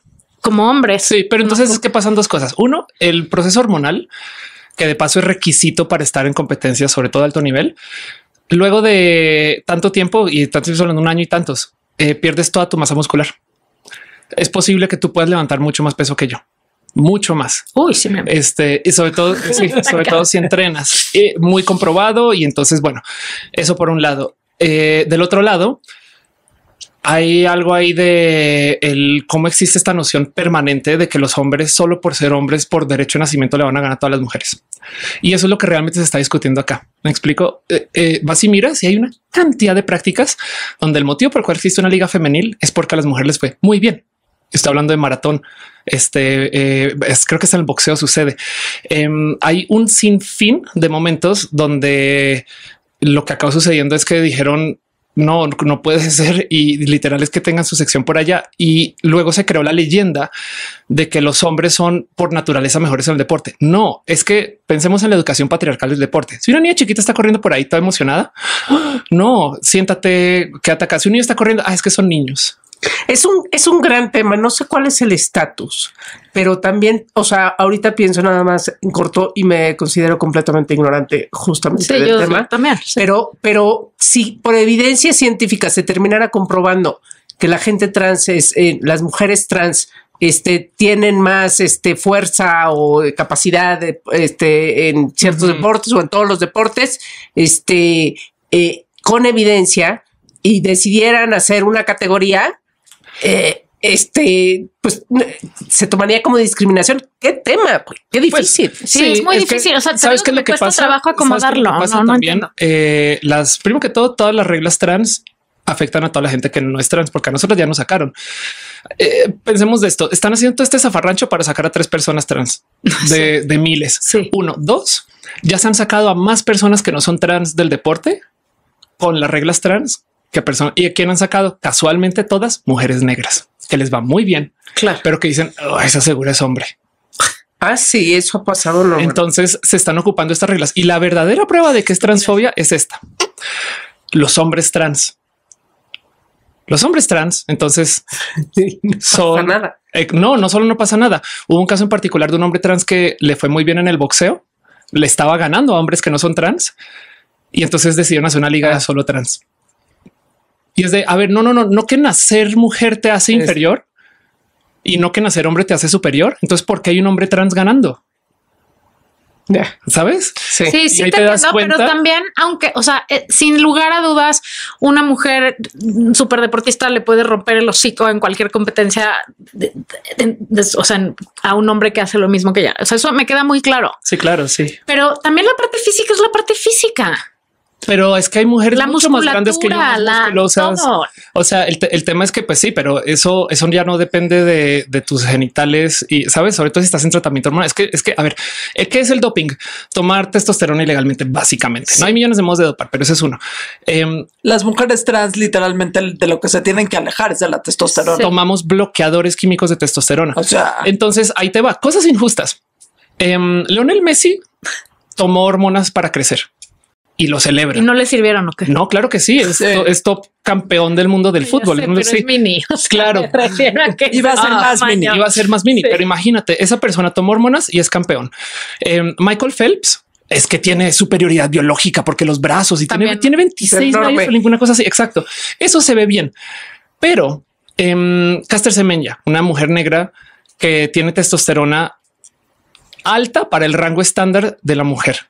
como hombres. Sí, pero entonces es que pasan dos cosas. Uno, el proceso hormonal, que de paso es requisito para estar en competencia, sobre todo de alto nivel. Luego de tanto tiempo y tanto solo en un año y tantos, pierdes toda tu masa muscular. Es posible que tú puedas levantar mucho más peso que yo. Mucho más. Uy, sí. Y sobre todo, sí, sobre todo si entrenas, muy comprobado. Y entonces, bueno, eso por un lado. Del otro lado, hay algo ahí de cómo existe esta noción permanente de que los hombres, solo por ser hombres, por derecho de nacimiento, le van a ganar a todas las mujeres. Y eso es lo que realmente se está discutiendo acá. Me explico. Vas y miras y hay una cantidad de prácticas donde el motivo por el cual existe una liga femenil es porque a las mujeres les fue muy bien. Estoy hablando de maratón. Creo que está en el boxeo sucede. Hay un sinfín de momentos donde lo que acabó sucediendo es que dijeron no puede ser, y literal es que tengan su sección por allá. Y luego se creó la leyenda de que los hombres son por naturaleza mejores en el deporte. No, es que pensemos en la educación patriarcal del deporte. Si una niña chiquita está corriendo por ahí toda emocionada, no, siéntate, quédate acá. Si un niño está corriendo, es que son niños. Es un gran tema. No sé cuál es el estatus, pero también, o sea, ahorita pienso nada más en corto y me considero completamente ignorante justamente del tema. También, sí. Pero si por evidencia científica se terminara comprobando que la gente trans las mujeres trans tienen más fuerza o capacidad en ciertos deportes o en todos los deportes, con evidencia, y decidieran hacer una categoría, pues se tomaría como discriminación. ¿Qué tema? Qué difícil. Pues, sí, es muy difícil. O sea, ¿sabes qué es lo que pasa? Trabajo acomodarlo. No entiendo. Primero que todo, todas las reglas trans afectan a toda la gente que no es trans, porque a nosotros ya nos sacaron. Pensemos de esto. Están haciendo todo este zafarrancho para sacar a 3 personas trans de miles. Sí. 1, 2. Ya se han sacado a más personas que no son trans del deporte con las reglas trans que personas, y a quién han sacado casualmente todas mujeres negras que les va muy bien, claro, pero que dicen esa segura es hombre. Sí, eso ha pasado. No, entonces se están ocupando estas reglas, y la verdadera prueba de que es transfobia es esta: los hombres trans. Los hombres trans, entonces no son pasa nada. No solo no pasa nada. Hubo un caso en particular de un hombre trans que le fue muy bien en el boxeo, le estaba ganando a hombres que no son trans, y entonces decidieron hacer una liga de solo trans. Y es de, a ver, no que nacer mujer te hace inferior y no que nacer hombre te hace superior. Entonces, ¿por qué hay un hombre trans ganando? ¿Sabes? Sí, te entiendo, pero también, aunque, o sea, sin lugar a dudas, una mujer súper deportista le puede romper el hocico en cualquier competencia, o sea, a un hombre que hace lo mismo que ella. O sea, eso me queda muy claro. Sí, claro, sí. Pero también la parte física es la parte física. Pero es que hay mujeres mucho más grandes que yo, más musculosas. Todo. O sea, el tema es que pues sí, pero eso ya no depende de tus genitales, y sabes, sobre todo si estás en tratamiento hormonal. Es que a ver, ¿qué es el doping? Tomar testosterona ilegalmente, básicamente. Sí. No hay millones de modos de dopar, pero ese es uno. Las mujeres trans literalmente de lo que se tienen que alejar es de la testosterona. Sí. Tomamos bloqueadores químicos de testosterona. O sea, entonces ahí te va. Cosas injustas. Lionel Messi tomó hormonas para crecer y lo celebra. ¿Y no le sirvieron o qué? No, claro que sí. Es top campeón del mundo del fútbol. Sé, pero es mini. O sea, claro. Iba a ser más mini. Iba a ser más mini. Sí. Pero imagínate, esa persona tomó hormonas y es campeón. Michael Phelps es que tiene superioridad biológica porque los brazos y tiene 26 años o ninguna cosa así. Exacto. Eso se ve bien. Pero Caster Semenya, una mujer negra que tiene testosterona alta para el rango estándar de la mujer,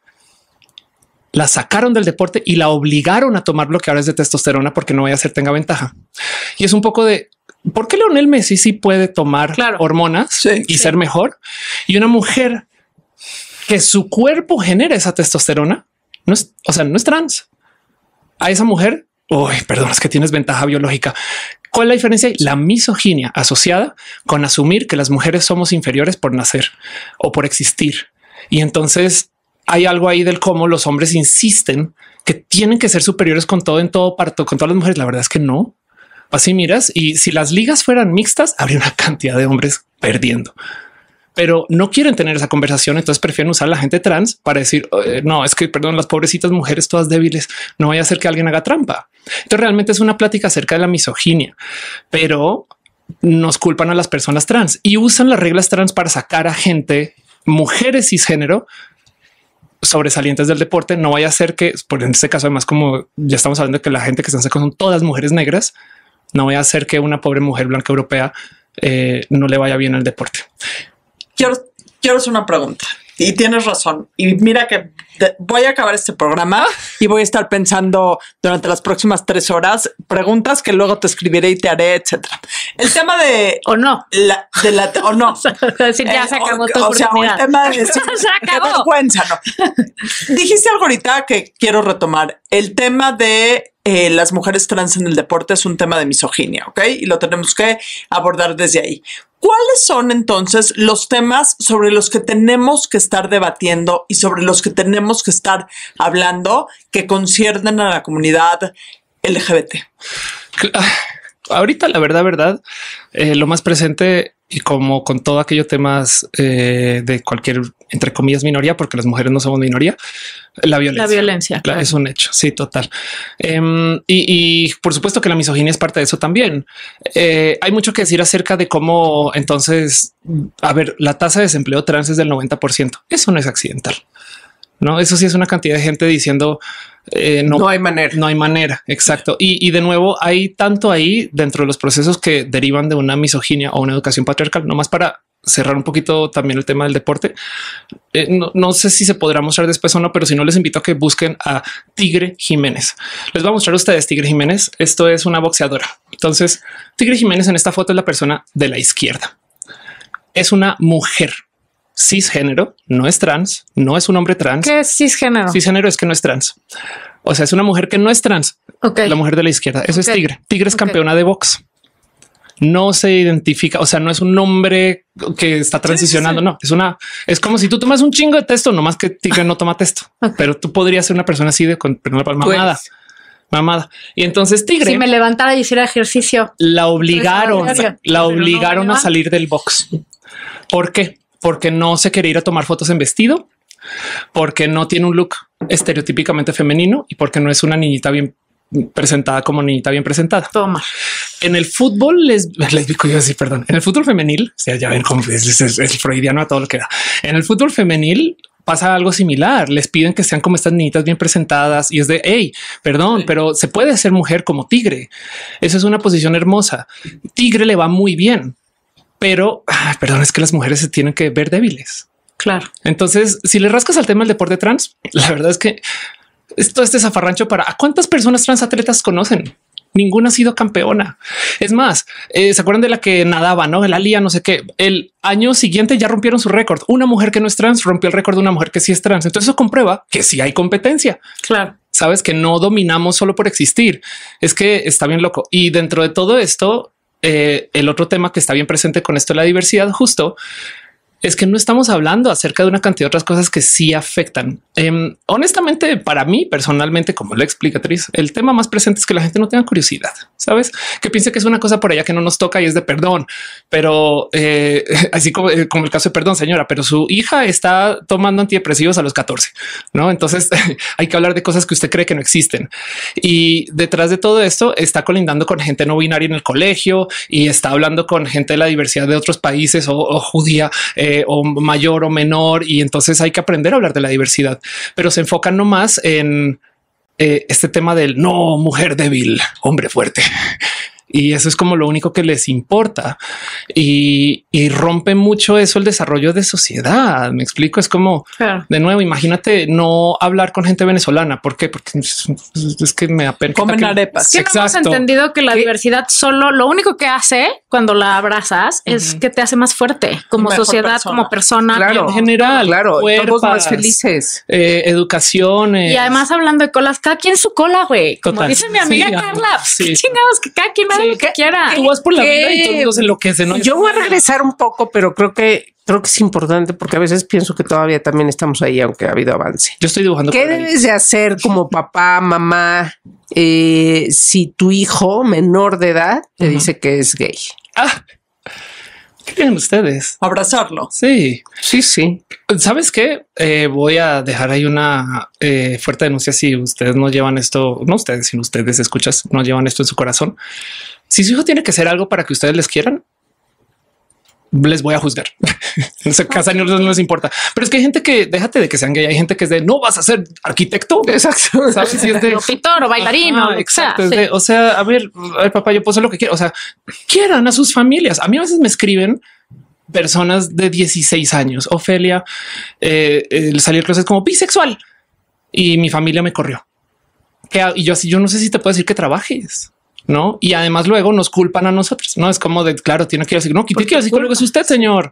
la sacaron del deporte y la obligaron a tomar bloqueadores de testosterona porque no vaya a ser tenga ventaja. Y es un poco de por qué Lionel Messi sí puede tomar hormonas y ser mejor, y una mujer que su cuerpo genera esa testosterona no es trans. A esa mujer, perdón, es que tienes ventaja biológica. ¿Cuál es la diferencia? La misoginia asociada con asumir que las mujeres somos inferiores por nacer o por existir. Y entonces hay algo ahí del cómo los hombres insisten que tienen que ser superiores con todo en todo parto, con todas las mujeres. La verdad es que no. Así miras, y si las ligas fueran mixtas, habría una cantidad de hombres perdiendo, pero no quieren tener esa conversación. Entonces prefieren usar a la gente trans para decir no, es que perdón, las pobrecitas mujeres todas débiles, no vaya a ser que alguien haga trampa. Entonces realmente es una plática acerca de la misoginia, pero nos culpan a las personas trans y usan las reglas trans para sacar a gente, mujeres cisgénero, sobresalientes del deporte. No vaya a ser que, por en este caso, además, como ya estamos hablando de que la gente que están sacando son todas mujeres negras, no vaya a ser que una pobre mujer blanca europea no le vaya bien al deporte. Quiero hacer una pregunta y tienes razón. Y mira que voy a acabar este programa y voy a estar pensando durante las próximas 3 horas preguntas que luego te escribiré y te haré, etcétera. El tema de o no, o no, decir, ya se acabó tu oportunidad. El tema de decir, se acabó. Qué vergüenza, no. Dijiste algo ahorita que quiero retomar. El tema de las mujeres trans en el deporte es un tema de misoginia, ¿ok? Y lo tenemos que abordar desde ahí. ¿Cuáles son entonces los temas sobre los que tenemos que estar debatiendo y sobre los que tenemos que estar hablando que conciernen a la comunidad LGBT? Ahorita, la verdad, lo más presente y como con todo aquello temas de cualquier, entre comillas, minoría, porque las mujeres no somos minoría, la violencia. La violencia. Claro. Es un hecho. Sí, total. Y por supuesto que la misoginia es parte de eso también. Hay mucho que decir acerca de cómo entonces, a ver, la tasa de desempleo trans es del 90%. Eso no es accidental. No, eso sí es una cantidad de gente diciendo no hay manera. No hay manera. Exacto. Y de nuevo, hay tanto ahí dentro de los procesos que derivan de una misoginia o una educación patriarcal. Nomás para cerrar un poquito también el tema del deporte. No sé si se podrá mostrar después o no, pero si no, les invito a que busquen a Tigre Jiménez. Les voy a mostrar a ustedes Tigre Jiménez. Esto es una boxeadora. Entonces, Tigre Jiménez en esta foto es la persona de la izquierda. Es una mujer cisgénero, no es trans, no es un hombre trans. ¿Qué es cisgénero? Cisgénero es que no es trans. O sea, es una mujer que no es trans. Okay. La mujer de la izquierda. Eso es Tigre. Tigre es campeona de box. No se identifica. O sea, no es un hombre que está transicionando. Sí. No, es como si tú tomas un chingo de testo, nomás que Tigre no toma testo, pero tú podrías ser una persona así de con mamada. Y entonces Tigre, si me levantara y hiciera ejercicio, la obligaron a salir del box. ¿Por qué? Porque no se quiere ir a tomar fotos en vestido, porque no tiene un look estereotípicamente femenino y porque no es una niñita bien presentada como niñita bien presentada. Toma. En el fútbol lésbico, yo sí, perdón. En el fútbol femenil, o sea, ya ven cómo es freudiano a todo lo que da. En el fútbol femenil pasa algo similar. Les piden que sean como estas niñitas bien presentadas y es de hey, perdón, pero se puede ser mujer como Tigre. Eso es una posición hermosa. Tigre le va muy bien. Pero, perdón, es que las mujeres se tienen que ver débiles. Claro. Entonces, si le rascas al tema del deporte trans, la verdad es que esto este zafarrancho para ¿a cuántas personas trans atletas conocen? Ninguna ha sido campeona. Es más, ¿se acuerdan de la que nadaba, no? La Lía, no sé qué. El año siguiente ya rompieron su récord. Una mujer que no es trans rompió el récord de una mujer que sí es trans. Entonces eso comprueba que sí hay competencia. Claro. Sabes que no dominamos solo por existir. Es que está bien loco. Y dentro de todo esto, el otro tema que está bien presente con esto de la diversidad justo es que no estamos hablando acerca de una cantidad de otras cosas que sí afectan. Honestamente, para mí personalmente, como la explicatriz, el tema más presente es que la gente no tenga curiosidad, sabes, que piense que es una cosa por allá que no nos toca y es de perdón, pero así como el caso de perdón, señora, pero su hija está tomando antidepresivos a los 14, no? Entonces hay que hablar de cosas que usted cree que no existen. Y detrás de todo esto está colindando con gente no binaria en el colegio y está hablando con gente de la diversidad de otros países o judía. O mayor o menor. Y entonces hay que aprender a hablar de la diversidad, pero se enfocan nomás en este tema del no mujer débil, hombre fuerte. Y eso es como lo único que les importa y rompe mucho eso el desarrollo de sociedad. Me explico. Es como de nuevo, imagínate no hablar con gente venezolana. ¿Por qué? Porque es que me da pena. Comen arepas. Sí, no hemos entendido que la diversidad solo lo único que hace cuando la abrazas es que te hace más fuerte como mejor sociedad, persona. Como persona. Claro, en general. Claro, todos más felices. Educación. Y además hablando de colas, cada quien su cola, güey. Como dice mi amiga Carla, chingados que cada quien haga lo que quiera. Tú vas por la vida y todo el mundo se enloquece, ¿no? Yo voy a regresar un poco, pero creo que es importante porque a veces pienso que todavía también estamos ahí, aunque ha habido avance. Yo estoy dibujando. ¿Qué debes de hacer como papá, mamá, si tu hijo menor de edad te dice que es gay? ¿Qué creen ustedes? Abrazarlo. Sí. Sí. ¿Sabes qué? Voy a dejar ahí una fuerte denuncia si ustedes no llevan esto, no ustedes, sino ustedes escuchas, no llevan esto en su corazón. Si su hijo tiene que ser algo para que ustedes les quieran, les voy a juzgar. No se casan y no les importa. Pero es que hay gente que déjate de que sean gay. Hay gente que es de no vas a ser arquitecto. Exacto. ¿Sabes? Si es de o pintor o bailarino. Exacto. Es de, o sea, a ver, papá, yo puedo hacer lo que quiero. O sea, quieran a sus familias. A mí a veces me escriben personas de 16 años. Ofelia, salir closet como bisexual y mi familia me corrió. Y yo así, yo no sé si te puedo decir que trabajes. No, y además luego nos culpan a nosotros. No es como de claro, tiene que ir así. No, ¿qué quiere decir? Es usted, señor.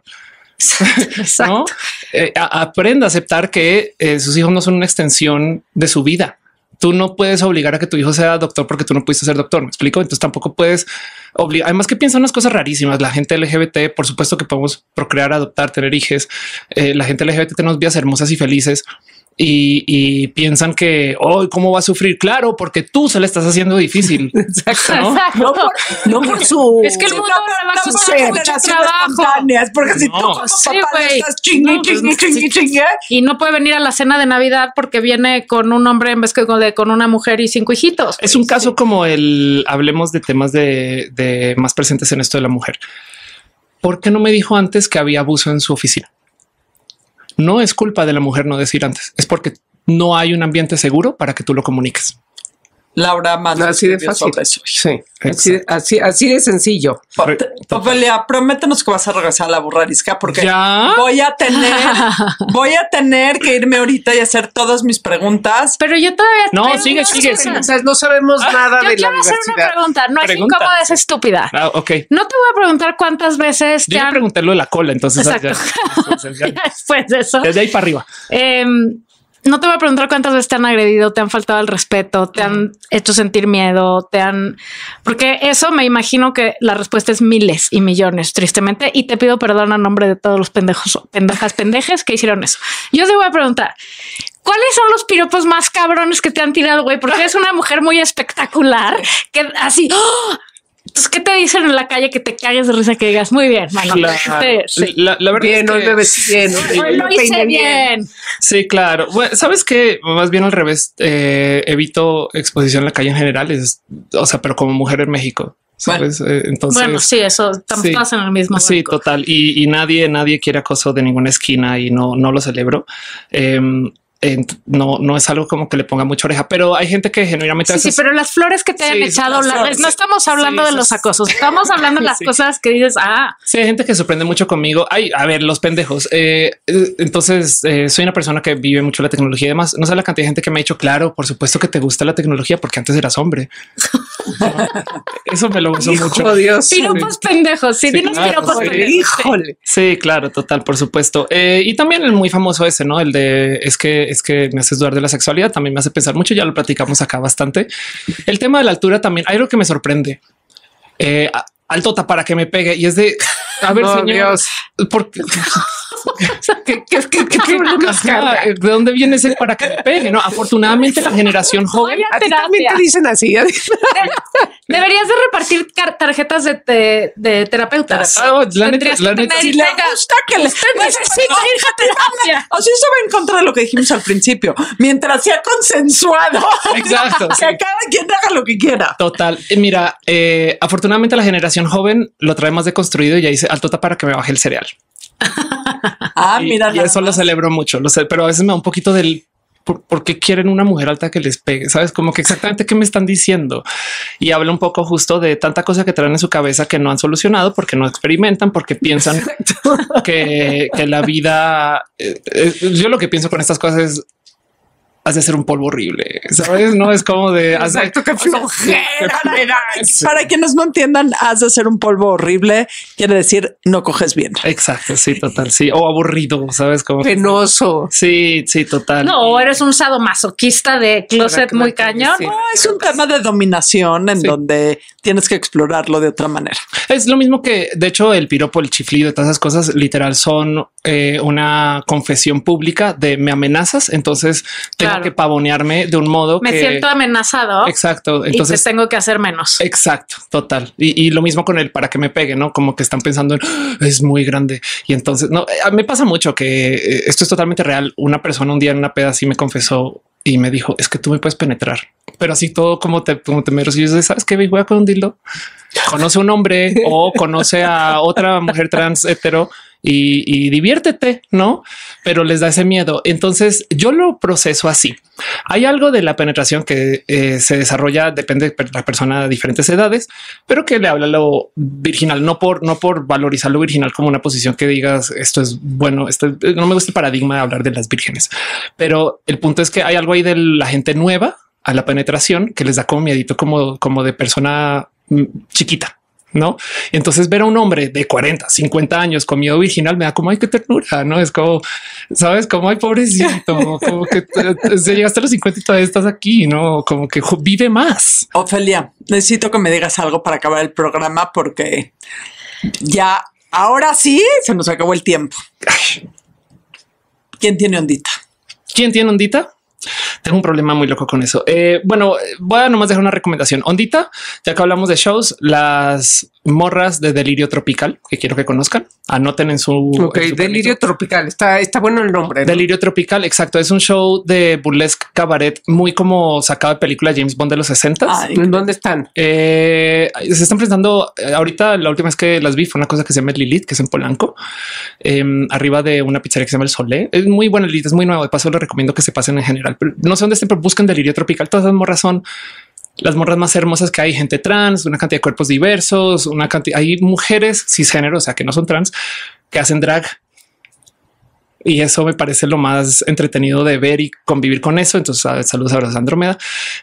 ¿No? Aprenda a aceptar que sus hijos no son una extensión de su vida. Tú no puedes obligar a que tu hijo sea doctor porque tú no pudiste ser doctor. Me explico. Entonces tampoco puedes obligar. Además que piensan unas cosas rarísimas. La gente LGBT, por supuesto que podemos procrear, adoptar, tener hijos. La gente LGBT tenemos vidas hermosas y felices. Y piensan que hoy cómo va a sufrir. Claro, porque tú se le estás haciendo difícil. Exacto. No por su. Es que el mundo va a ser mucho trabajo. Porque si tú como papá le estás chingue. Y no puede venir a la cena de Navidad porque viene con un hombre en vez que con una mujer y 5 hijitos. Es un caso como hablemos de temas de más presentes en esto de la mujer. ¿Por qué no me dijo antes que había abuso en su oficina? No es culpa de la mujer no decir antes, es porque no hay un ambiente seguro para que tú lo comuniques. Laura, más así de fácil. Sí, así de sencillo. Ofelia, prométenos que vas a regresar a la burrarisca porque voy a tener que irme ahorita y hacer todas mis preguntas. Pero yo todavía sigue. No sabemos nada de la universidad. Yo quiero hacer una pregunta. No es incómoda, es estúpida. Ok. No te voy a preguntar cuántas veces te han preguntado de la cola. Entonces, exacto. Ya después de eso, desde ahí para arriba. No te voy a preguntar cuántas veces te han agredido, te han faltado el respeto, te han hecho sentir miedo, porque eso me imagino que la respuesta es miles y millones, tristemente. Y te pido perdón a nombre de todos los pendejes que hicieron eso. Yo te voy a preguntar, ¿cuáles son los piropos más cabrones que te han tirado, güey? Porque eres una mujer muy espectacular que así... ¡Oh! Entonces, ¿qué te dicen en la calle que te cagues de risa que digas muy bien, mano? Claro. Sí. La verdad bien, es que lo bien. Lo hice bien. Sí, claro. Bueno, sabes que más bien al revés, evito exposición en la calle en general, pero como mujer en México. ¿Sabes? Entonces, bueno, sí, eso estamos todas en el mismo. Sí, marco. Total. Y nadie quiere acoso de ninguna esquina y no lo celebro. No es algo como que le ponga mucha oreja, pero hay gente que genuinamente sí, pero las flores que te hayan echado, no estamos hablando de los acosos, estamos hablando de las cosas que dices. Sí, hay gente que sorprende mucho conmigo. A ver, los pendejos. Entonces soy una persona que vive mucho la tecnología y demás. No sé la cantidad de gente que me ha dicho, claro, por supuesto que te gusta la tecnología porque antes eras hombre. Eso me lo gozó mucho. Dios. Piropos pendejos. Sí, dinos piropos pendejos. Híjole. Sí, claro, total, por supuesto. Y también el muy famoso ese, ¿no? El de es que me haces dudar de la sexualidad. También me hace pensar mucho. Ya lo platicamos acá bastante. El tema de la altura también. Hay algo que me sorprende. Altota para que me pegue. Y es de a ver, señor, Dios. Porque ¿de dónde viene ese para que me pegue? No, afortunadamente la generación joven también te dicen así. Deberías de repartir tarjetas de terapeutas. La neta, si le gusta que les necesita ir a terapia. O sea, eso va en contra de lo que dijimos al principio. Mientras sea consensuado. Exacto. Que cada quien haga lo que quiera. Total. Mira, afortunadamente la generación joven lo trae más deconstruido y ya dice altota para que me baje el cereal. Mira, y eso lo celebro mucho, pero a veces me da un poquito del por qué quieren una mujer alta que les pegue, sabes, como que exactamente qué me están diciendo. Y habla un poco justo de tanta cosa que traen en su cabeza que no han solucionado porque no experimentan, porque piensan que la vida, yo lo que pienso con estas cosas es has de ser un polvo horrible, ¿sabes? No es como de... Exacto, qué flojera. Para quienes no entiendan, has de ser un polvo horrible, quiere decir no coges bien. Exacto, sí, total, sí. O aburrido, ¿sabes? Como penoso. Sí, total. No, eres un sadomasoquista de closet muy cañón. Sí. No, es un tema de dominación en donde tienes que explorarlo de otra manera. Es lo mismo que, de hecho, el piropo, el chiflido, todas esas cosas literal son una confesión pública de me amenazas, entonces tengo que pavonearme de un modo me siento amenazado. Exacto. Entonces y te tengo que hacer menos. Exacto. Total. Y lo mismo con el para que me pegue, no como que están pensando en es muy grande. Y entonces no me pasa mucho que esto es totalmente real. Una persona un día en una peda así me confesó y me dijo es que tú me puedes penetrar. pero así todo como temeroso. Y yo, ¿sabes qué? Voy a con un dildo. Conoce a un hombre o conoce a otra mujer trans hetero y diviértete, ¿no? Pero les da ese miedo. Entonces yo lo proceso así. Hay algo de la penetración que se desarrolla, depende de la persona a diferentes edades, pero que le habla lo virginal, no por valorizar lo virginal como una posición que digas esto es bueno. No me gusta el paradigma de hablar de las vírgenes, pero el punto es que hay algo ahí de la gente nueva a la penetración que les da como miedito, como de persona chiquita, ¿no? Y entonces ver a un hombre de 40, 50 años con miedo virginal me da como, ay, qué ternura, ¿no? Es como, ¿sabes? Como, ay, pobrecito, como que llegaste a los 50 y todavía estás aquí, ¿no? Como que vive más. Ofelia, necesito que me digas algo para acabar el programa porque ya, ahora sí, se nos acabó el tiempo. Ay. ¿Quién tiene ondita? ¿Quién tiene ondita? Tengo un problema muy loco con eso. Bueno, voy a nomás dejar una recomendación. Ondita, ya que hablamos de shows, las morras de Delirio Tropical, que quiero que conozcan, anoten en su... Ok, en su Delirio Tropical, está bueno el nombre, ¿no? Delirio Tropical, exacto. Es un show de burlesque cabaret muy como sacado de película James Bond de los 60. ¿En dónde están? Se están presentando ahorita. La última vez que las vi fue una cosa que se llama Lilith, que es en Polanco, arriba de una pizzería que se llama El Solé. Es muy buena, Lilith, es muy nuevo. De paso, les recomiendo que se pasen en general. Pero no sé dónde estén, pero busquen Delirio Tropical. Todas las morras son las morras más hermosas que hay, gente trans, una cantidad de cuerpos diversos, hay mujeres cisgénero, o sea, que no son trans, que hacen drag. Y eso me parece lo más entretenido de ver y convivir con eso. Entonces, saludos a Andrómeda.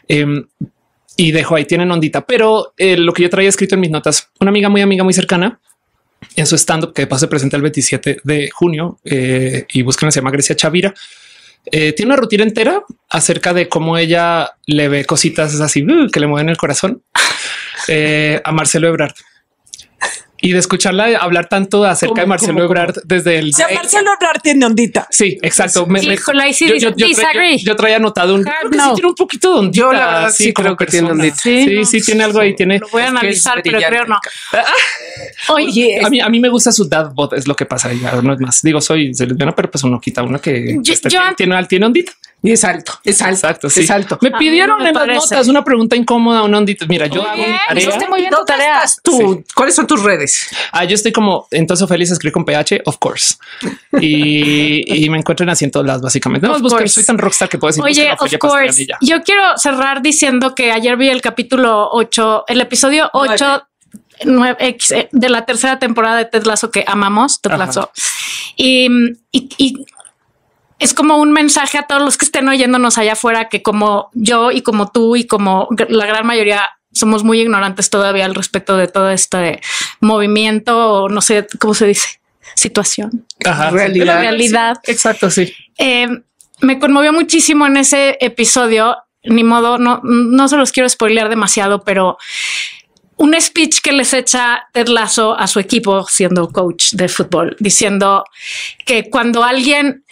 Y dejo ahí, tienen ondita. Pero lo que yo traía escrito en mis notas, una amiga muy cercana en su stand-up, que de paso se presenta el 27 de junio y buscan, se llama Grecia Chavira. Tiene una rutina entera acerca de cómo ella le ve cositas así que le mueven el corazón a Marcelo Ebrard. Y de escucharla hablar tanto acerca de Marcelo Ebrard desde el... Ya Marcelo Ebrard tiene ondita. Sí, exacto. Yo traía anotado sí, tiene un poquito de ondita. Yo la verdad sí creo que tiene ondita. Sí, tiene algo ahí. Tiene. Lo voy a analizar, pero creo no. Oye, a mí me gusta su dad bod, es lo que pasa. Ya no es más. Digo, soy lesbiana, pero pues uno quita una que tiene ondita. Y es alto. Exacto. Sí. Es alto. Me pidieron en las notas una pregunta incómoda, una ondita. Mira, yo hago mi tarea. Hiciste muy bien tu tarea. Tú, ¿cuáles son tus redes? Yo estoy como entonces feliz escribir con PH, of course. Y me encuentran así en todos lados, básicamente. No, buscar, soy tan rockstar que puedo decir. Oye, of course. Yo quiero cerrar diciendo que ayer vi el capítulo 8, el episodio 8 9 de la tercera temporada de Ted Lasso, que amamos, Ted Lasso. Y es como un mensaje a todos los que estén oyéndonos allá afuera, que como yo y como tú y como la gran mayoría somos muy ignorantes todavía al respecto de todo este movimiento, o no sé cómo se dice, situación, realidad. Sí, exacto, sí. Me conmovió muchísimo en ese episodio, ni modo, no se los quiero spoilear demasiado, pero un speech que les echa Ted Lasso a su equipo siendo coach de fútbol, diciendo que cuando alguien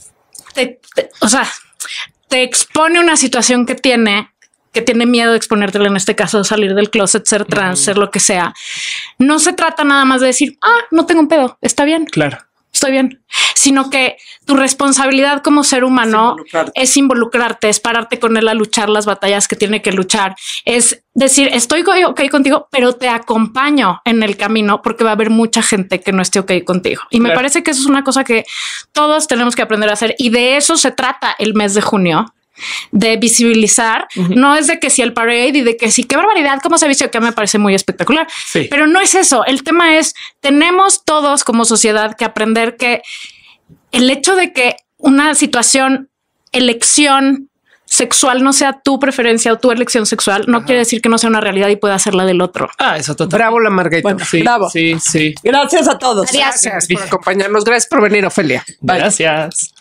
te expone una situación que tiene miedo de exponértela, en este caso salir del closet, ser trans, ser lo que sea, no se trata nada más de decir, no tengo un pedo, está bien. Claro. Estoy bien, sino que tu responsabilidad como ser humano es involucrarte, es pararte con él a luchar las batallas que tiene que luchar, es decir, estoy ok contigo, pero te acompaño en el camino porque va a haber mucha gente que no esté ok contigo. Y me parece que eso es una cosa que todos tenemos que aprender a hacer, y de eso se trata el mes de junio, de visibilizar. No es de que si el parade y de que si qué barbaridad, cómo se vistió, que me parece muy espectacular, pero no es eso. El tema es, tenemos todos como sociedad que aprender que el hecho de que una situación, elección sexual no sea tu preferencia o tu elección sexual, no quiere decir que no sea una realidad y pueda ser la del otro. Eso total. Bravo, la Margarita. Bueno, bravo. Sí. Gracias a todos. Gracias por acompañarnos. Gracias por venir, Ofelia. Bye. Gracias.